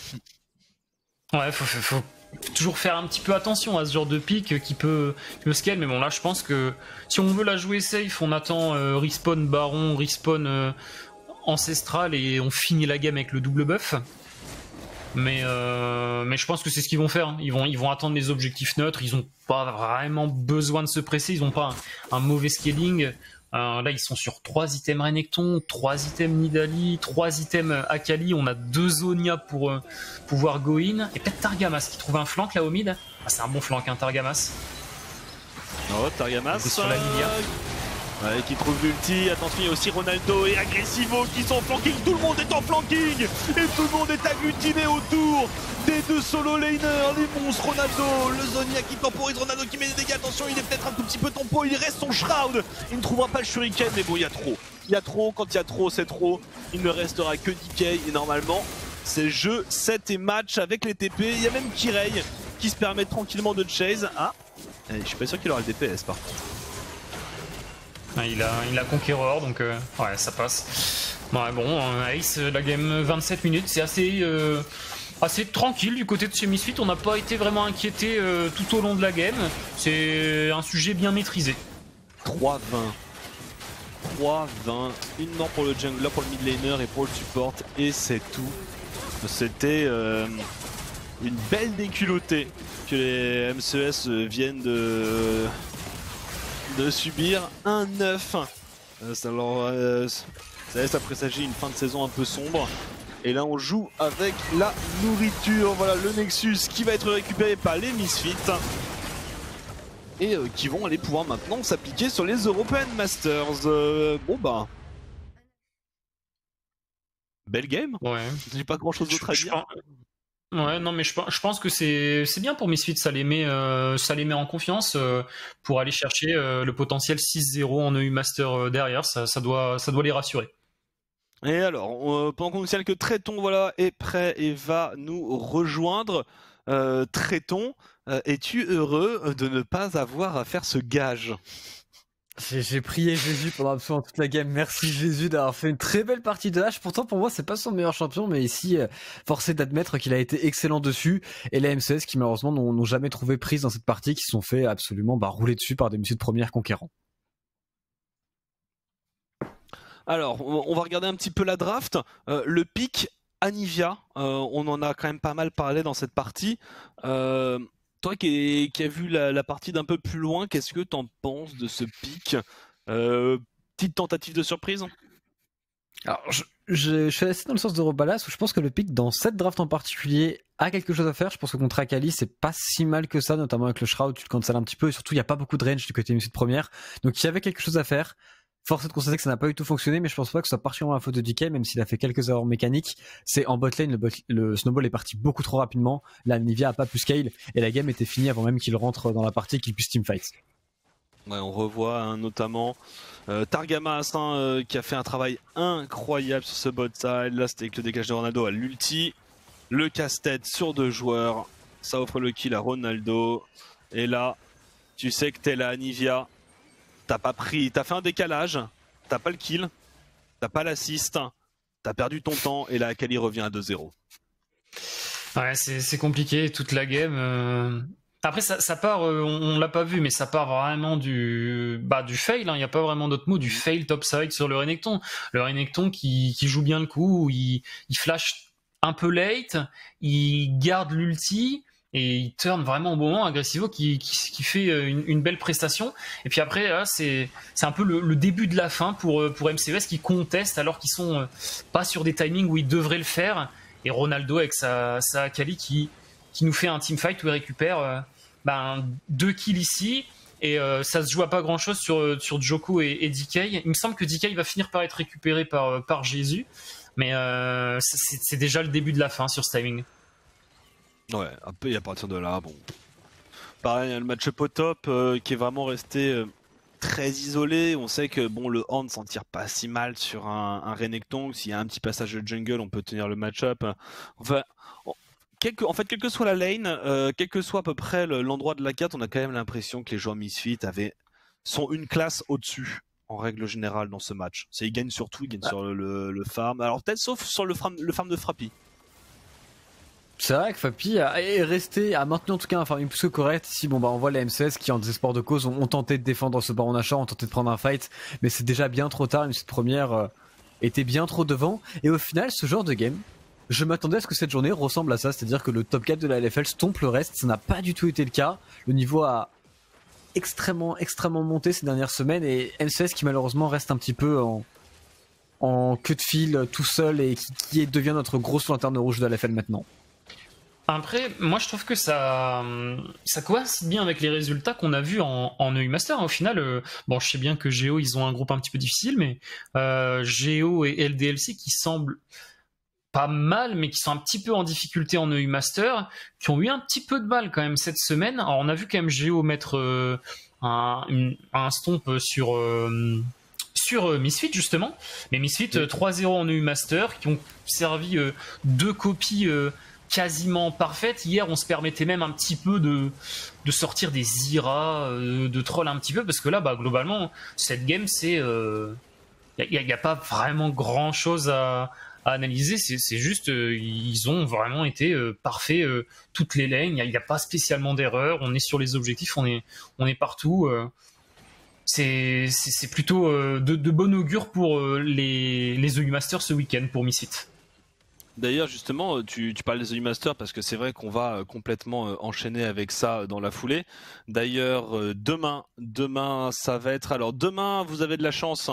faut toujours faire un petit peu attention à ce genre de pick qui peut scale, mais bon là je pense que si on veut la jouer safe, on attend respawn baron, respawn ancestral et on finit la game avec le double buff. Mais je pense que c'est ce qu'ils vont faire. Hein. Ils vont attendre les objectifs neutres. Ils ont pas vraiment besoin de se presser. Ils ont pas un mauvais scaling. Là, ils sont sur 3 items Renekton, 3 items Nidalee, 3 items Akali. On a 2 Zonia pour pouvoir go in. Et peut-être Targamas qui trouve un flank là au mid. Ah, c'est un bon flank, hein, Targamas. Oh, Targamas sur la Lilia. Ouais, qui trouve l'ulti. Attention, il y a aussi Ronaldo et Agressivo qui sont en flanking. Tout le monde est en flanking et tout le monde est agglutiné autour des 2 solo laners. Les monstres, Ronaldo, le Zonia qui temporise, Ronaldo qui met des dégâts. Attention, il est peut-être un tout petit peu tempo. Il reste son Shroud. Il ne trouvera pas le Shuriken, mais bon, il y a trop. Il y a trop. Quand il y a trop, c'est trop. Il ne restera que DK et normalement, c'est jeu, set et match avec les TP. Il y a même Kirei qui se permet tranquillement de chase. Ah, je suis pas sûr qu'il aura le DPS par contre. Il a Conqueror, donc ouais, ça passe. Ouais, bon, Ace, la game 27 minutes, c'est assez tranquille du côté de chez Misfit. On n'a pas été vraiment inquiété tout au long de la game. C'est un sujet bien maîtrisé. 3-20. 3-20. Une mort pour le jungler, pour le mid laner et pour le support. Et c'est tout. C'était une belle déculottée que les MCES viennent de subir. 1-9. Ça laisse à présager une fin de saison un peu sombre. Et là on joue avec la nourriture. Voilà le Nexus qui va être récupéré par les Misfits. Et qui vont aller pouvoir maintenant s'appliquer sur les European Masters. Bon bah... Belle game. Ouais. J'ai pas grand chose d'autre à dire. Ouais, non, mais je pense que c'est bien pour Misfits, ça les met en confiance pour aller chercher le potentiel 6-0 en EU Master derrière, ça doit les rassurer. Et alors, pendant qu'on nous signale que Tréton voilà, est prêt et va nous rejoindre, Tréton, es-tu heureux de ne pas avoir à faire ce gage ? J'ai prié Jésus pendant absolument toute la game. Merci Jésus d'avoir fait une très belle partie de H. Pourtant pour moi c'est pas son meilleur champion, mais ici forcé d'admettre qu'il a été excellent dessus. Et les MCS qui malheureusement n'ont jamais trouvé prise dans cette partie, qui se sont fait absolument rouler dessus par des messieurs de première conquérants. Alors on va regarder un petit peu la draft. Le pick Anivia, on en a quand même pas mal parlé dans cette partie. Toi qui as vu la partie d'un peu plus loin, qu'est-ce que t'en penses de ce pick ? Petite tentative de surprise ? Alors, je suis assez dans le sens de Robalas où je pense que le pick dans cette draft en particulier a quelque chose à faire. Je pense que contre Akali, c'est pas si mal que ça, notamment avec le Shroud, tu le cancelles un petit peu et surtout il n'y a pas beaucoup de range du côté de première. Donc il y avait quelque chose à faire. Force est de constater que ça n'a pas du tout fonctionné, mais je pense pas que ce soit particulièrement la faute de DK, même s'il a fait quelques erreurs mécaniques. C'est en botlane, le snowball est parti beaucoup trop rapidement. La Nivea a pas pu scale et la game était finie avant même qu'il rentre dans la partie et qu'il puisse teamfight. Ouais, on revoit notamment Targamas qui a fait un travail incroyable sur ce bot side. Là c'était avec le dégage de Ronaldo à l'ulti. Le casse-tête sur 2 joueurs. Ça offre le kill à Ronaldo. Et là, tu sais que t'es la Nivea. T'as fait un décalage, t'as pas le kill, t'as pas l'assist, t'as perdu ton temps et là Akali revient à 2-0. Ouais, c'est compliqué toute la game. Après ça part, on l'a pas vu, mais ça part vraiment du fail. Il n'y a pas vraiment d'autre mot, du fail topside sur le Renekton. Le Renekton qui joue bien le coup, il flash un peu late, il garde l'ulti. Et il turn vraiment au bon moment, Agressivo qui fait une belle prestation. Et puis après, là, c'est un peu le début de la fin pour MCES qui conteste alors qu'ils sont pas sur des timings où ils devraient le faire. Et Ronaldo avec sa Akali qui nous fait un teamfight où il récupère 2 kills ici. Et ça se joue à pas grand chose sur Djoko et DK. Il me semble que DK va finir par être récupéré par Jésus. Mais c'est déjà le début de la fin sur ce timing. Ouais, un peu, et à partir de là, bon. Pareil, le match-up au top qui est vraiment resté très isolé. On sait que bon, le Horn s'en tire pas si mal sur un Renekton. S'il y a un petit passage de jungle, on peut tenir le match-up. Enfin, quelle que soit la lane, quel que soit à peu près l'endroit de la carte, on a quand même l'impression que les joueurs Misfit sont une classe au-dessus. En règle générale dans ce match. Ils gagnent sur tout, ils gagnent sur le farm. Alors peut-être sauf sur le farm de Frappy. C'est vrai que Fapi a maintenu en tout cas un farming plus que correct. Ici, on voit les MCS qui, en désespoir de cause, ont tenté de défendre ce baron achat, ont tenté de prendre un fight, mais c'est déjà bien trop tard. Même cette première était bien trop devant. Et au final, ce genre de game, je m'attendais à ce que cette journée ressemble à ça, c'est-à-dire que le top 4 de la LFL stompe le reste. Ça n'a pas du tout été le cas. Le niveau a extrêmement monté ces dernières semaines, et MCS qui malheureusement reste un petit peu en queue de fil tout seul et qui devient notre grosse lanterne rouge de l'AFL maintenant. Après, moi je trouve que ça coïncide bien avec les résultats qu'on a vus en EU Master. Au final, bon, je sais bien que Géo, ils ont un groupe un petit peu difficile, mais Géo et LDLC qui semblent pas mal, mais qui sont un petit peu en difficulté en EU Master, qui ont eu un petit peu de mal quand même cette semaine. Alors on a vu quand même Géo mettre un stomp sur Misfit justement, mais Misfit 3-0 en EU Master, qui ont servi 2 copies quasiment parfaites. Hier on se permettait même un petit peu de sortir des IRA, de troll un petit peu, parce que là globalement cette game c'est il y a pas vraiment grand chose à analyser, c'est juste ils ont vraiment été parfaits toutes les lanes, il n'y a pas spécialement d'erreur, on est sur les objectifs, on est partout, c'est plutôt de bon augure pour les EU Masters ce week-end pour Misfit. D'ailleurs, justement, tu parles des EU Masters parce que c'est vrai qu'on va complètement enchaîner avec ça dans la foulée. D'ailleurs, demain, ça va être. Alors, demain, vous avez de la chance.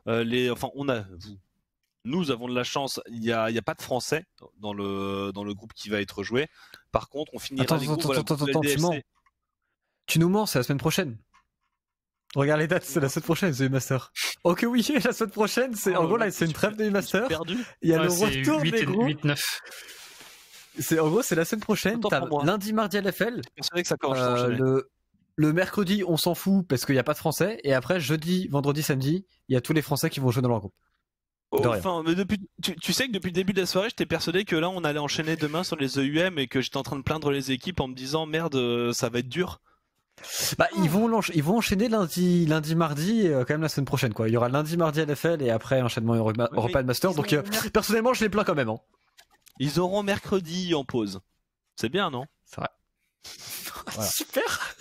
Nous avons de la chance. Il y a pas de Français dans le groupe qui va être joué. Par contre, on finira les groupes. Attends, tu nous mens, c'est la semaine prochaine. Regarde les dates, c'est la semaine prochaine, c'est U-Master. Ok, oui, la semaine prochaine, en gros, là, c'est une trêve de U-Master. Il y a le retour des groupes. 8-9. En gros, c'est la semaine prochaine. T'as lundi, mardi à l'FL. Que ça commence le mercredi, on s'en fout parce qu'il n'y a pas de Français. Et après, jeudi, vendredi, samedi, il y a tous les Français qui vont jouer dans leur groupe. Enfin, mais tu sais que depuis le début de la soirée, j'étais persuadé que là, on allait enchaîner demain sur les EUM et que j'étais en train de plaindre les équipes en me disant merde, ça va être dur. Ils vont enchaîner lundi, mardi, quand même la semaine prochaine, quoi. Il y aura lundi, mardi à l'FL et après enchaînement European Master. Donc, personnellement, je les plains quand même. Hein. Ils auront mercredi en pause. C'est bien, non? C'est vrai. Voilà. Super.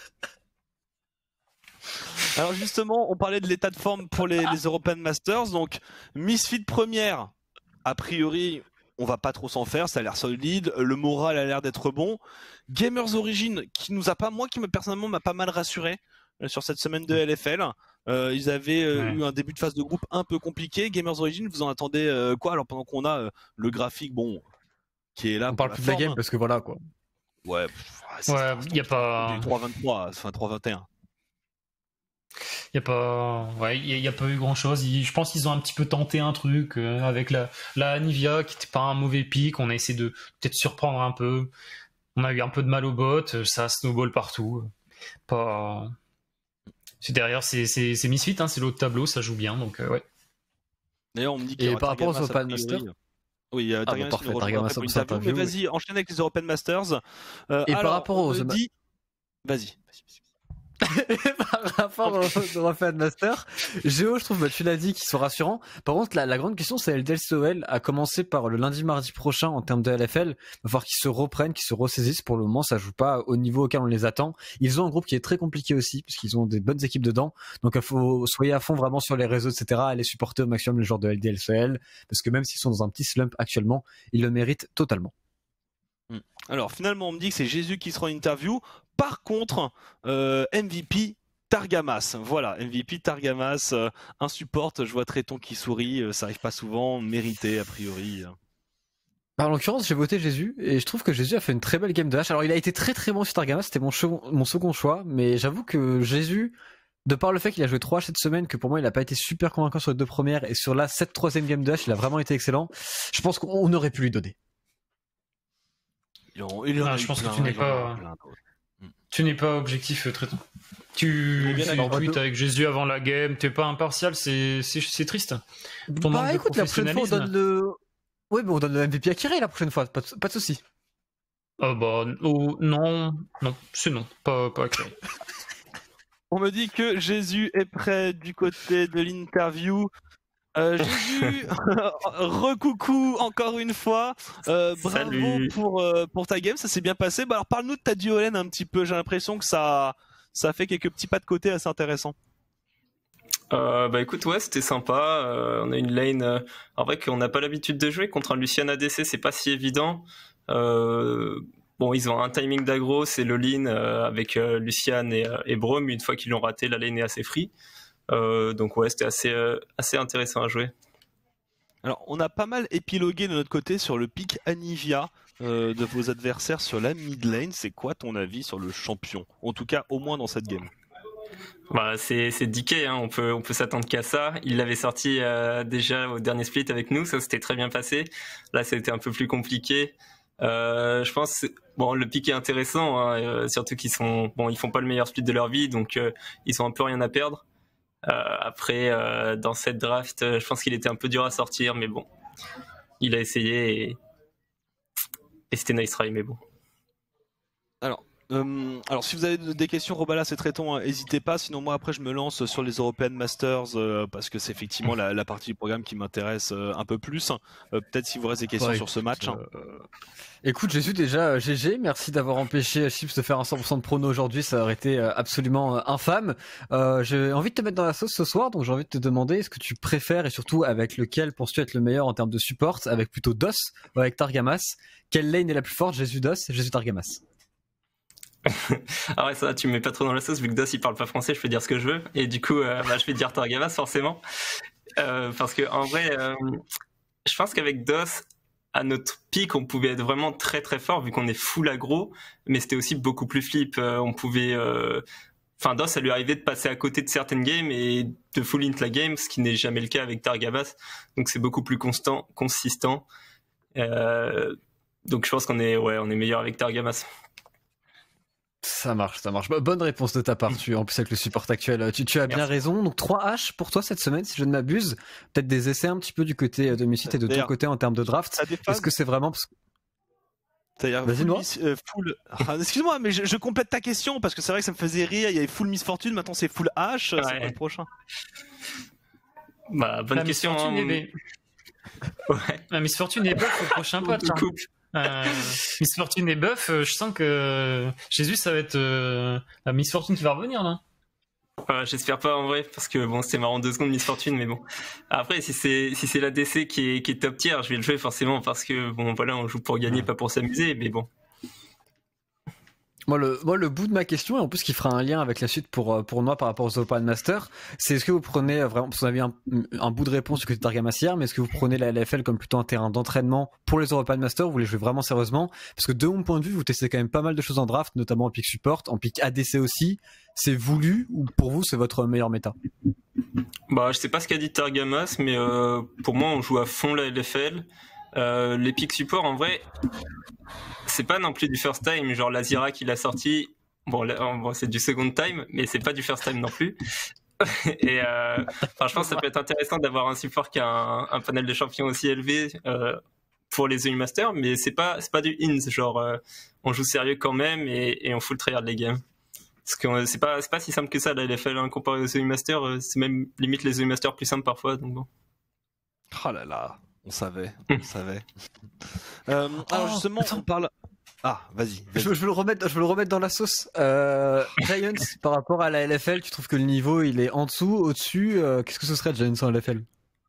Alors justement, on parlait de l'état de forme pour les European Masters. Donc, Misfit première, a priori, on va pas trop s'en faire, ça a l'air solide, le moral a l'air d'être bon. Gamers Origin, personnellement m'a pas mal rassuré sur cette semaine de LFL. Ils avaient eu un début de phase de groupe un peu compliqué. Gamers Origin, vous en attendez quoi? Alors pendant qu'on a le graphique, qui est là. On parle plus de la game parce que voilà, quoi. Ouais, il y a pas 3-23, enfin 3-21. Il y a pas eu grand chose. Je pense qu'ils ont un petit peu tenté un truc avec la Nivea qui était pas un mauvais pick. On a essayé de peut-être surprendre un peu. On a eu un peu de mal au bot, ça snowball partout. C'est derrière, c'est Misfit, hein, c'est l'autre tableau, ça joue bien, donc ouais. D'ailleurs, on me dit qu'il y a par rapport aux Open Masters. Oui, Targamas, mais vas-y, enchaîne avec les European Masters. Et par rapport aux Vas-y. Par rapport au European Master, Géo, je trouve, tu l'as dit, qu'ils sont rassurants. Par contre, la grande question, c'est LDLCOL, à commencer par le lundi, mardi prochain en termes de LFL. Il va falloir qu'ils se reprennent, qu'ils se ressaisissent. Pour le moment, ça joue pas au niveau auquel on les attend. Ils ont un groupe qui est très compliqué aussi, parce qu'ils ont des bonnes équipes dedans. Donc, il faut soyez à fond vraiment sur les réseaux, etc. Aller supporter au maximum les joueurs de LDLCOL, parce que même s'ils sont dans un petit slump actuellement, ils le méritent totalement. Alors finalement on me dit que c'est Jésus qui sera en interview. Par contre MVP Targamas, voilà, MVP Targamas, un support, je vois Tréton qui sourit, ça arrive pas souvent, mérité a priori. En l'occurrence, j'ai voté Jésus et je trouve que Jésus a fait une très belle game de H. Alors il a été très très bon sur Targamas, c'était mon second choix, mais j'avoue que Jésus, de par le fait qu'il a joué 3 H cette semaine, que pour moi il a pas été super convaincant sur les 2 premières, et sur cette 3e game de H, il a vraiment été excellent, je pense qu'on aurait pu lui donner. Je pense que tu n'es pas objectif, Tréton. Tu tweets avec Jésus avant la game, t'es pas impartial, c'est triste. Écoute, la prochaine fois on donne on donne le MVP à Kirei la prochaine fois, pas de souci. Non, c'est non, pas à Kirei. On me dit que Jésus est prêt du côté de l'interview. Jésus, recoucou encore une fois. Bravo pour ta game, ça s'est bien passé. Alors parle-nous de ta duolane un petit peu. J'ai l'impression que ça fait quelques petits pas de côté assez intéressants. Écoute, ouais, c'était sympa. On a une lane. En vrai qu'on n'a pas l'habitude de jouer contre un Lucian ADC, c'est pas si évident. Bon, ils ont un timing d'aggro, c'est le lean avec Lucian et Braum. Une fois qu'ils l'ont raté, la lane est assez free. Donc ouais, c'était assez intéressant à jouer. Alors, on a pas mal épilogué de notre côté sur le pick Anivia de vos adversaires sur la mid lane. C'est quoi ton avis sur le champion? En tout cas, au moins dans cette game. Bah, c'est DK, hein. On peut s'attendre qu'à ça. Il l'avait sorti déjà au dernier split avec nous, ça s'était très bien passé. Là, c'était un peu plus compliqué. Je pense, bon, le pick est intéressant, hein, surtout qu'ils ils font pas le meilleur split de leur vie, donc ils ont un peu rien à perdre. Après, dans cette draft, je pense qu'il était un peu dur à sortir, mais bon, il a essayé et c'était nice try, mais bon. Alors, si vous avez des questions, Robala, c'est traiton, n'hésitez pas. Sinon, moi, après, je me lance sur les European Masters parce que c'est effectivement la partie du programme qui m'intéresse un peu plus. Peut-être si vous reste des questions sur ce match. Écoute, j'ai su déjà GG. Merci d'avoir empêché Chips de faire un 100% de prono aujourd'hui. Ça aurait été absolument infâme. J'ai envie de te mettre dans la sauce ce soir, donc j'ai envie de te demander est-ce que tu préfères et surtout avec lequel penses-tu être le meilleur en termes de support, avec plutôt DOS ou avec Targamas? Quelle lane est la plus forte, Jésus DOS, Jésus Targamas? Ah ouais, ça, tu me mets pas trop dans la sauce, vu que DOS il parle pas français, je peux dire ce que je veux, et du coup, je vais dire Targamas forcément, parce que en vrai, je pense qu'avec DOS, à notre pic, on pouvait être vraiment très très fort, vu qu'on est full aggro, mais c'était aussi beaucoup plus flip. On pouvait, DOS, ça lui arrivait de passer à côté de certaines games et de full int la game, ce qui n'est jamais le cas avec Targamas, donc c'est beaucoup plus consistant. Donc je pense qu'on est meilleur avec Targamas. Ça marche. Bonne réponse de ta part. En plus avec le support actuel, tu as bien raison. Donc 3 H pour toi cette semaine, si je ne m'abuse. Peut-être des essais un petit peu du côté de Misfit et de ton côté en termes de draft. Est-ce que c'est vraiment C'est-à-dire excuse-moi, mais je complète ta question parce que c'est vrai que ça me faisait rire. Il y avait full Miss Fortune, maintenant c'est full H. Ouais. C'est quoi le prochain? Bah, bonne question. Miss Fortune et buff au prochain pote. Miss Fortune et buff, je sens que Jésus, ça va être la Miss Fortune qui va revenir là. J'espère pas en vrai, parce que bon, c'était marrant 2 secondes Miss Fortune, mais bon. Après, si c'est la DC qui est top tier, je vais le jouer forcément parce que bon, voilà, on joue pour gagner, pas pour s'amuser, mais bon. Moi, le bout de ma question, et en plus qui fera un lien avec la suite pour moi par rapport aux European Masters, c'est est-ce que vous prenez vraiment, parce que vous avez un bout de réponse du côté de Targamas hier, mais est-ce que vous prenez la LFL comme plutôt un terrain d'entraînement pour les European Masters, vous voulez jouer vraiment sérieusement? Parce que de mon point de vue, vous testez quand même pas mal de choses en draft, notamment en pick support, en pick ADC aussi. C'est voulu ou pour vous c'est votre meilleur méta? Bah, je sais pas ce qu'a dit Targamas, mais pour moi, on joue à fond la LFL. Les pick support, en vrai, c'est pas non plus du first time, genre l'Azira qui l'a sorti, bon, c'est du second time, mais c'est pas du first time non plus. Et je pense que ça peut être intéressant d'avoir un support qui a un panel de champions aussi élevé pour les EU Masters, mais c'est pas du ins, genre on joue sérieux quand même et on full tryhard les games. Parce que c'est pas si simple que ça la LFL, hein, comparé aux EU Masters, c'est même limite les EU Masters plus simples parfois, donc bon. Oh là là. On savait. Alors justement, on parle. Ah, vas-y. Je veux le remettre dans la sauce. Giants, par rapport à la LFL, tu trouves que le niveau il est en dessous, au-dessus? Qu'est-ce que ce serait Giants en LFL?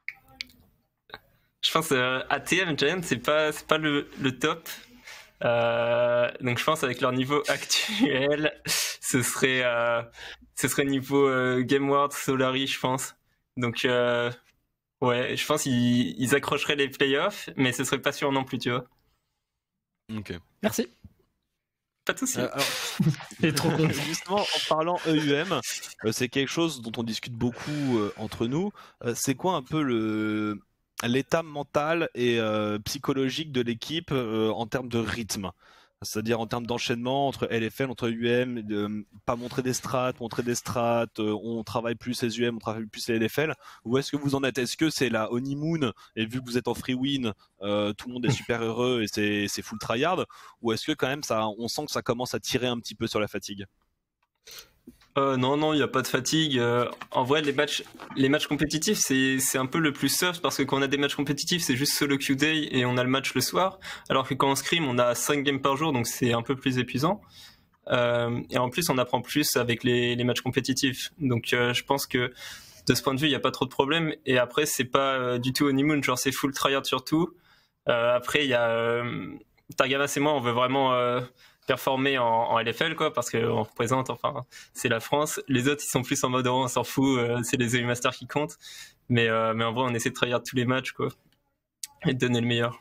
Je pense ATM Giants c'est pas le top. Donc je pense avec leur niveau actuel, ce serait niveau Game World, Solari, je pense. Donc ouais, je pense qu'ils accrocheraient les playoffs, mais ce serait pas sûr non plus, tu vois. Ok. Merci. Pas de soucis. C'est trop con. Justement, en parlant EUM, c'est quelque chose dont on discute beaucoup entre nous. C'est quoi un peu l'état mental et psychologique de l'équipe en termes de rythme? C'est-à-dire en termes d'enchaînement entre LFL, entre UM, de pas montrer des strats, on travaille plus les UM, on travaille plus les LFL. Où est-ce que vous en êtes? Est-ce que c'est la honeymoon et vu que vous êtes en free win, tout le monde est super heureux et c'est full tryhard? Ou est-ce que quand même on sent que ça commence à tirer un petit peu sur la fatigue? Non, il n'y a pas de fatigue. En vrai, les matchs compétitifs, c'est un peu le plus soft parce que quand on a des matchs compétitifs, c'est juste solo queue day et on a le match le soir. Alors que quand on scrim, on a 5 games par jour, donc c'est un peu plus épuisant. Et en plus, on apprend plus avec les matchs compétitifs. Donc je pense que de ce point de vue, il n'y a pas trop de problème. Et après, c'est pas du tout honeymoon, genre c'est full tryhard sur tout. Après, il y a Targamas et moi, on veut vraiment performer en LFL, quoi, parce qu'on représente, enfin, c'est la France. Les autres, ils sont plus en mode on s'en fout, c'est les EU Masters qui comptent. Mais en vrai, on essaie de tryhard tous les matchs, quoi, et de donner le meilleur.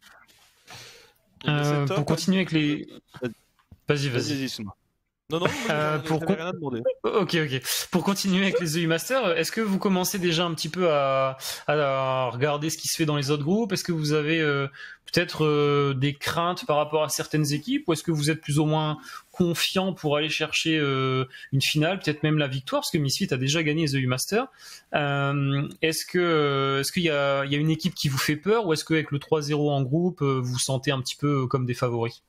Pour continuer avec les... Vas-y. Non, j'avais rien à demander. Ok. Pour continuer avec les EU Masters, est-ce que vous commencez déjà un petit peu à regarder ce qui se fait dans les autres groupes? Est-ce que vous avez peut-être des craintes par rapport à certaines équipes? Ou est-ce que vous êtes plus ou moins confiant pour aller chercher une finale, peut-être même la victoire? Parce que Misfit a déjà gagné les EU Masters. Est-ce qu'il y a une équipe qui vous fait peur? Ou est-ce qu'avec le 3-0 en groupe, vous vous sentez un petit peu comme des favoris?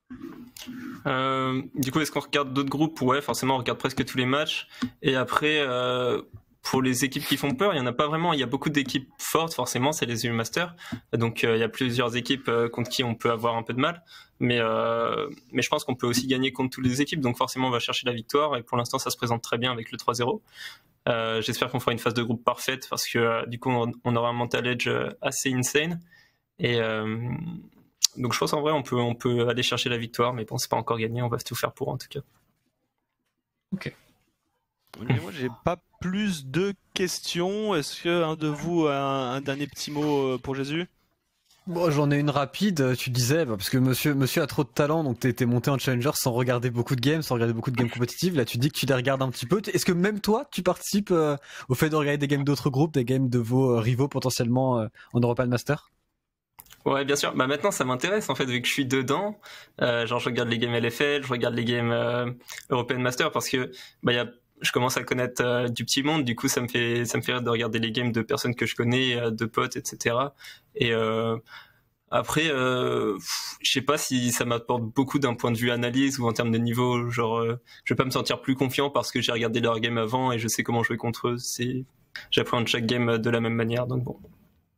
Du coup, est-ce qu'on regarde d'autres groupes? Ouais, forcément, on regarde presque tous les matchs. Et après, pour les équipes qui font peur, il y en a pas vraiment. Il y a beaucoup d'équipes fortes, forcément, c'est les EU Masters. Donc, il y a plusieurs équipes contre qui on peut avoir un peu de mal. Mais je pense qu'on peut aussi gagner contre toutes les équipes. Donc, forcément, on va chercher la victoire. Et pour l'instant, ça se présente très bien avec le 3-0. J'espère qu'on fera une phase de groupe parfaite parce que du coup, on aura un mental edge assez insane. Et donc je pense en vrai on peut aller chercher la victoire, mais bon, c'est pas encore gagné, on va tout faire pour en tout cas. Ok. Mais moi j'ai pas plus de questions. Est-ce que un de vous a un dernier petit mot pour Jésus? Bon, j'en ai une rapide. Tu disais, parce que monsieur a trop de talent, donc t'es monté en challenger sans regarder beaucoup de games, sans regarder beaucoup de games compétitives. Là, tu dis que tu les regardes un petit peu. Est-ce que même toi, tu participes au fait de regarder des games d'autres groupes, des games de vos rivaux potentiellement en European Master? Ouais, bien sûr. Bah maintenant, ça m'intéresse en fait, vu que je suis dedans. Genre, je regarde les games LFL, je regarde les games European Master parce que je commence à connaître du petit monde. Du coup, ça me fait rire de regarder les games de personnes que je connais, de potes, etc. Et après, je sais pas si ça m'apporte beaucoup d'un point de vue analyse ou en termes de niveau. Genre, je vais pas me sentir plus confiant parce que j'ai regardé leur game avant et je sais comment jouer contre eux. J'appréhende chaque game de la même manière, donc bon.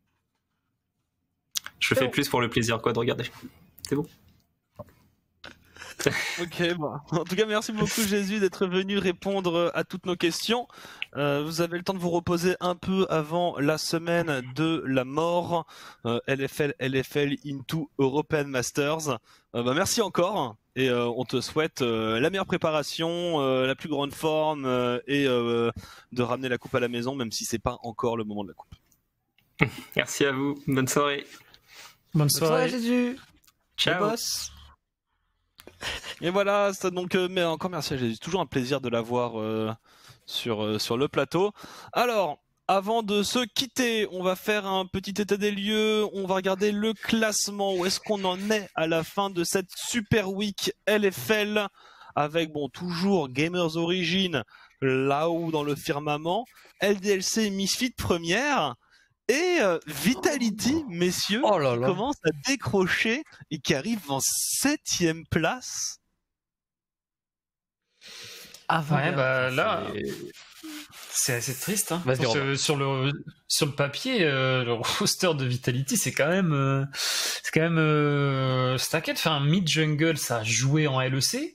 Je fais plus pour le plaisir, quoi, de regarder. C'est bon. Ok, bon. En tout cas, merci beaucoup Jésus d'être venu répondre à toutes nos questions. Vous avez le temps de vous reposer un peu avant la semaine de la mort. LFL into European Masters. Merci encore. Et on te souhaite la meilleure préparation, la plus grande forme et de ramener la coupe à la maison, même si c'est pas encore le moment de la coupe. Merci à vous. Bonne soirée. Bonne soirée Jésus. Ciao. Et voilà, donc mais encore merci à Jésus. Toujours un plaisir de l'avoir sur le plateau. Alors, avant de se quitter, on va faire un petit état des lieux. On va regarder le classement. Où est-ce qu'on en est à la fin de cette Super Week LFL avec toujours Gamers Origin là-haut dans le firmament, LDLC Misfit première. Et Vitality, messieurs, qui commence à décrocher et qui arrive en 7e place. Ah ouais, là, c'est assez triste. Hein. Sur le papier, le roster de Vitality, c'est quand même stacked. Enfin, mid jungle, ça a joué en LEC.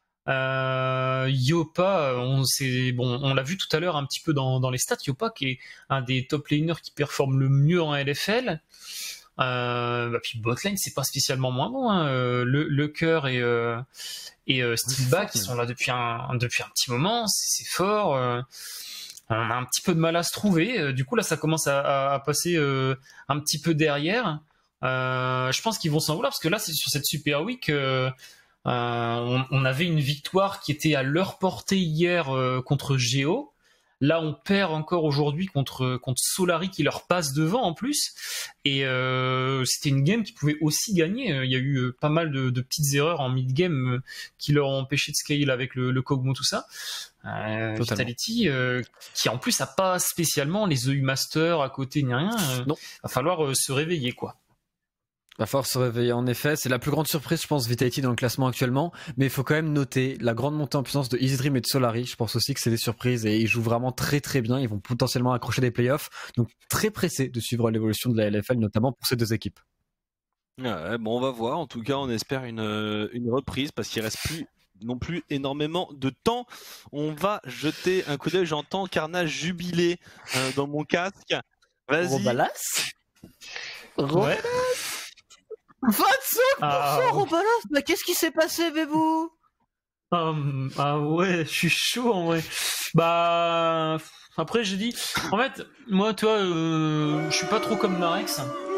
Yopa, on l'a vu tout à l'heure un petit peu dans les stats. Yopa qui est un des top laners qui performe le mieux en LFL. Puis botlane c'est pas spécialement moins bon. Hein. Le cœur et Steelback qui sont là depuis un petit moment. C'est fort. On a un petit peu de mal à se trouver. Du coup là ça commence à passer un petit peu derrière. Je pense qu'ils vont s'en vouloir parce que là c'est sur cette Super Week. On avait une victoire qui était à leur portée hier contre Géo. Là, on perd encore aujourd'hui contre Solari qui leur passe devant en plus. Et c'était une game qui pouvait aussi gagner. Il y a eu pas mal de petites erreurs en mid-game qui leur ont empêché de scale avec le Kog'Maw, tout ça. Vitality, qui en plus a pas spécialement les EU Masters à côté ni rien. Non. Va falloir se réveiller, quoi. Va falloir se réveiller, en effet. C'est la plus grande surprise, je pense, Vitality dans le classement actuellement. Mais il faut quand même noter la grande montée en puissance de Easy Dream et de Solari. Je pense aussi que c'est des surprises et ils jouent vraiment très très bien. Ils vont potentiellement accrocher des playoffs. Donc très pressés de suivre l'évolution de la LFL, notamment pour ces deux équipes. Ouais, on va voir. En tout cas, on espère une reprise parce qu'il reste plus non plus énormément de temps. On va jeter un coup d'œil. J'entends Carnage jubilé dans mon casque. Vas-y. Robalas. Ouais. 25% Robalas. Mais qu'est-ce qui s'est passé, Bébou? Ah ouais, je suis chaud en vrai. Bah après j'ai dit, en fait moi tu vois, je suis pas trop comme Marex.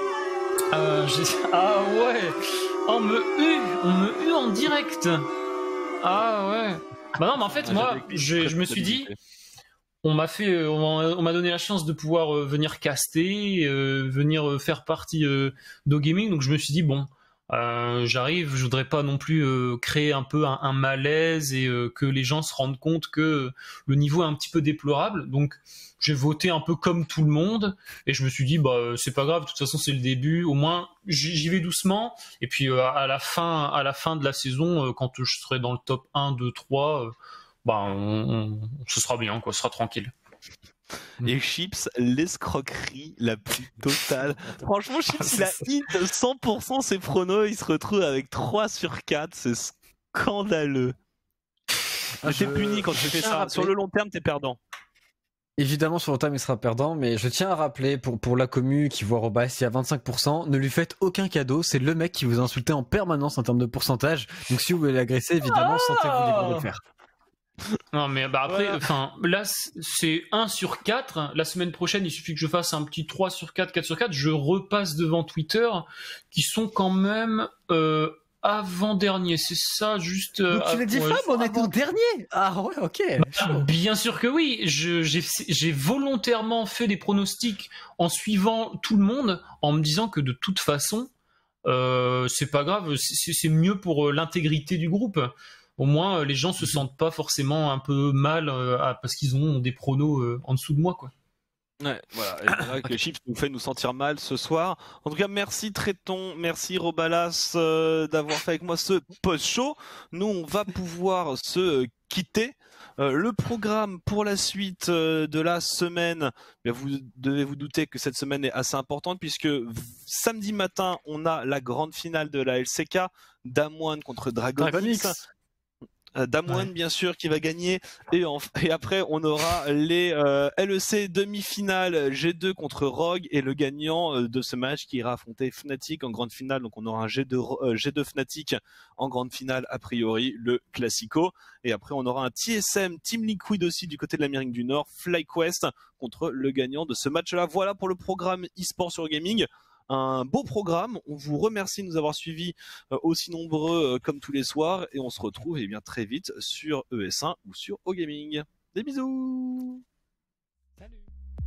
Ah ouais, on me hue en direct. Ah ouais. Bah non mais en fait moi je me suis dit, on m'a donné la chance de pouvoir venir caster, venir faire partie d'O-Gaming, donc je me suis dit bon. J'arrive, je voudrais pas non plus créer un peu un malaise et que les gens se rendent compte que le niveau est un petit peu déplorable. Donc j'ai voté un peu comme tout le monde et je me suis dit bah c'est pas grave, de toute façon c'est le début, au moins j'y vais doucement et puis à la fin de la saison quand je serai dans le top 1, 2, 3 bah ce sera bien quoi, ce sera tranquille. Et Chips, l'escroquerie la plus totale. Franchement, Chips, il a hit 100% ses pronos, il se retrouve avec 3 sur 4, c'est scandaleux. T'es puni quand tu fais ça. Sur le long terme, t'es perdant. Évidemment, sur le time, il sera perdant, mais je tiens à rappeler pour la commu qui voit Robas à 25%, ne lui faites aucun cadeau, c'est le mec qui vous a insulté en permanence en termes de pourcentage. Donc si vous voulez l'agresser, évidemment, sentez-vous libre de le faire. Non mais bah après, enfin là c'est 1 sur 4. La semaine prochaine, il suffit que je fasse un petit 3 sur 4, 4 sur 4. Je repasse devant Twitter, qui sont quand même avant-dernier. C'est ça, juste. Donc tu l'as dit, Fab, on est en dernier. Ah ouais, ok. Bien sûr que oui. J'ai volontairement fait des pronostics en suivant tout le monde, en me disant que de toute façon, c'est pas grave, c'est mieux pour l'intégrité du groupe. Au moins, les gens se sentent pas forcément un peu mal parce qu'ils ont des pronos en dessous de moi, quoi. Ouais, voilà. Et c'est vrai que Chips nous fait nous sentir mal ce soir. En tout cas, merci Tréton, merci Robalas d'avoir fait avec moi ce post-show. Nous, on va pouvoir se quitter. Le programme pour la suite de la semaine, vous devez vous douter que cette semaine est assez importante puisque samedi matin, on a la grande finale de la LCK, Damwon contre Dragonix. Damwon bien sûr qui va gagner et après on aura les LEC demi-finale G2 contre Rogue et le gagnant de ce match qui ira affronter Fnatic en grande finale, donc on aura un G2 Fnatic en grande finale a priori, le Classico, et après on aura un TSM Team Liquid aussi du côté de l'Amérique du Nord, FlyQuest contre le gagnant de ce match-là. Voilà pour le programme e-sport sur Gaming. Un beau programme, on vous remercie de nous avoir suivis aussi nombreux comme tous les soirs et on se retrouve bien très vite sur ES1 ou sur O-Gaming. Des bisous. Salut.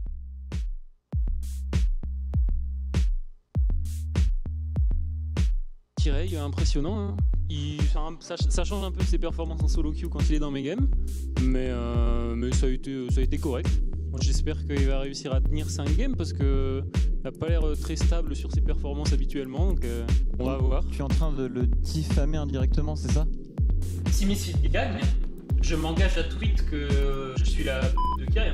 Kirei, impressionnant, hein. Ça change un peu ses performances en solo queue quand il est dans mes games, mais ça a été correct. J'espère qu'il va réussir à tenir 5 games parce que il n'a pas l'air très stable sur ses performances habituellement, donc on va voir. Tu es en train de le diffamer indirectement, c'est ça? Si Misfit gagne, je m'engage à tweet que je suis la de Kyrian.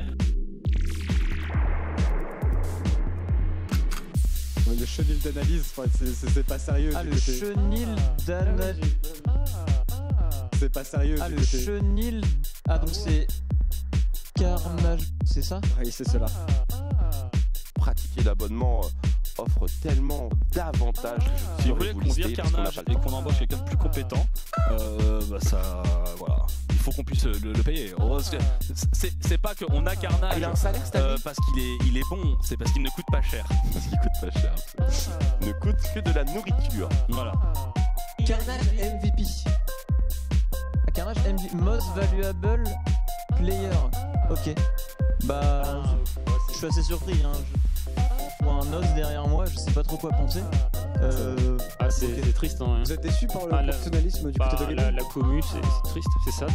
Le chenil d'analyse, c'est pas sérieux. Ah, le chenil d'analyse. C'est pas sérieux. Ah, le chenil. Ah, donc c'est. Carnage, c'est ça? Oui, c'est cela. Pratiquer l'abonnement offre tellement d'avantages. Si vous voulez qu'on vire Carnage et qu'on embauche quelqu'un de plus compétent, voilà, il faut qu'on puisse le payer. C'est pas qu'on a Carnage il a un salaire, parce qu'il est bon, c'est parce qu'il ne coûte pas cher. Parce qu'il coûte pas cher. Ne coûte que de la nourriture. Voilà. Carnage MVP. Carnage MVP. Most Valuable Player. Ok. Bah, je suis assez surpris. Hein. Je vois un os derrière moi, je sais pas trop quoi penser. C'est triste. Hein. Vous êtes déçu par le professionnalisme du côté de Gaming? La commu, c'est triste, c'est sad.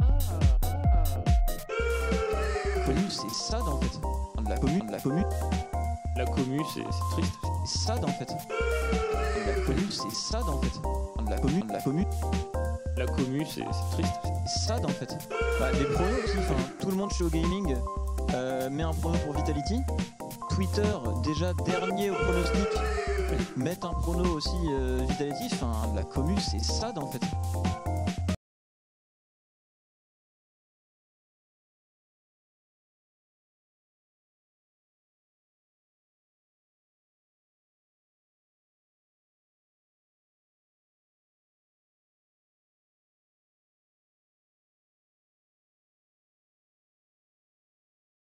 La commu, c'est sad en fait. La commu. La commu, c'est triste. C'est sad en fait. La commu, c'est sad en fait. La commu. La commu, c'est triste. C'est sad en fait. Bah, les pronos aussi, tout le monde chez O-Gaming met un prono pour Vitality. Twitter, déjà dernier au pronostic, met un prono aussi Vitality. La commu, c'est sad en fait.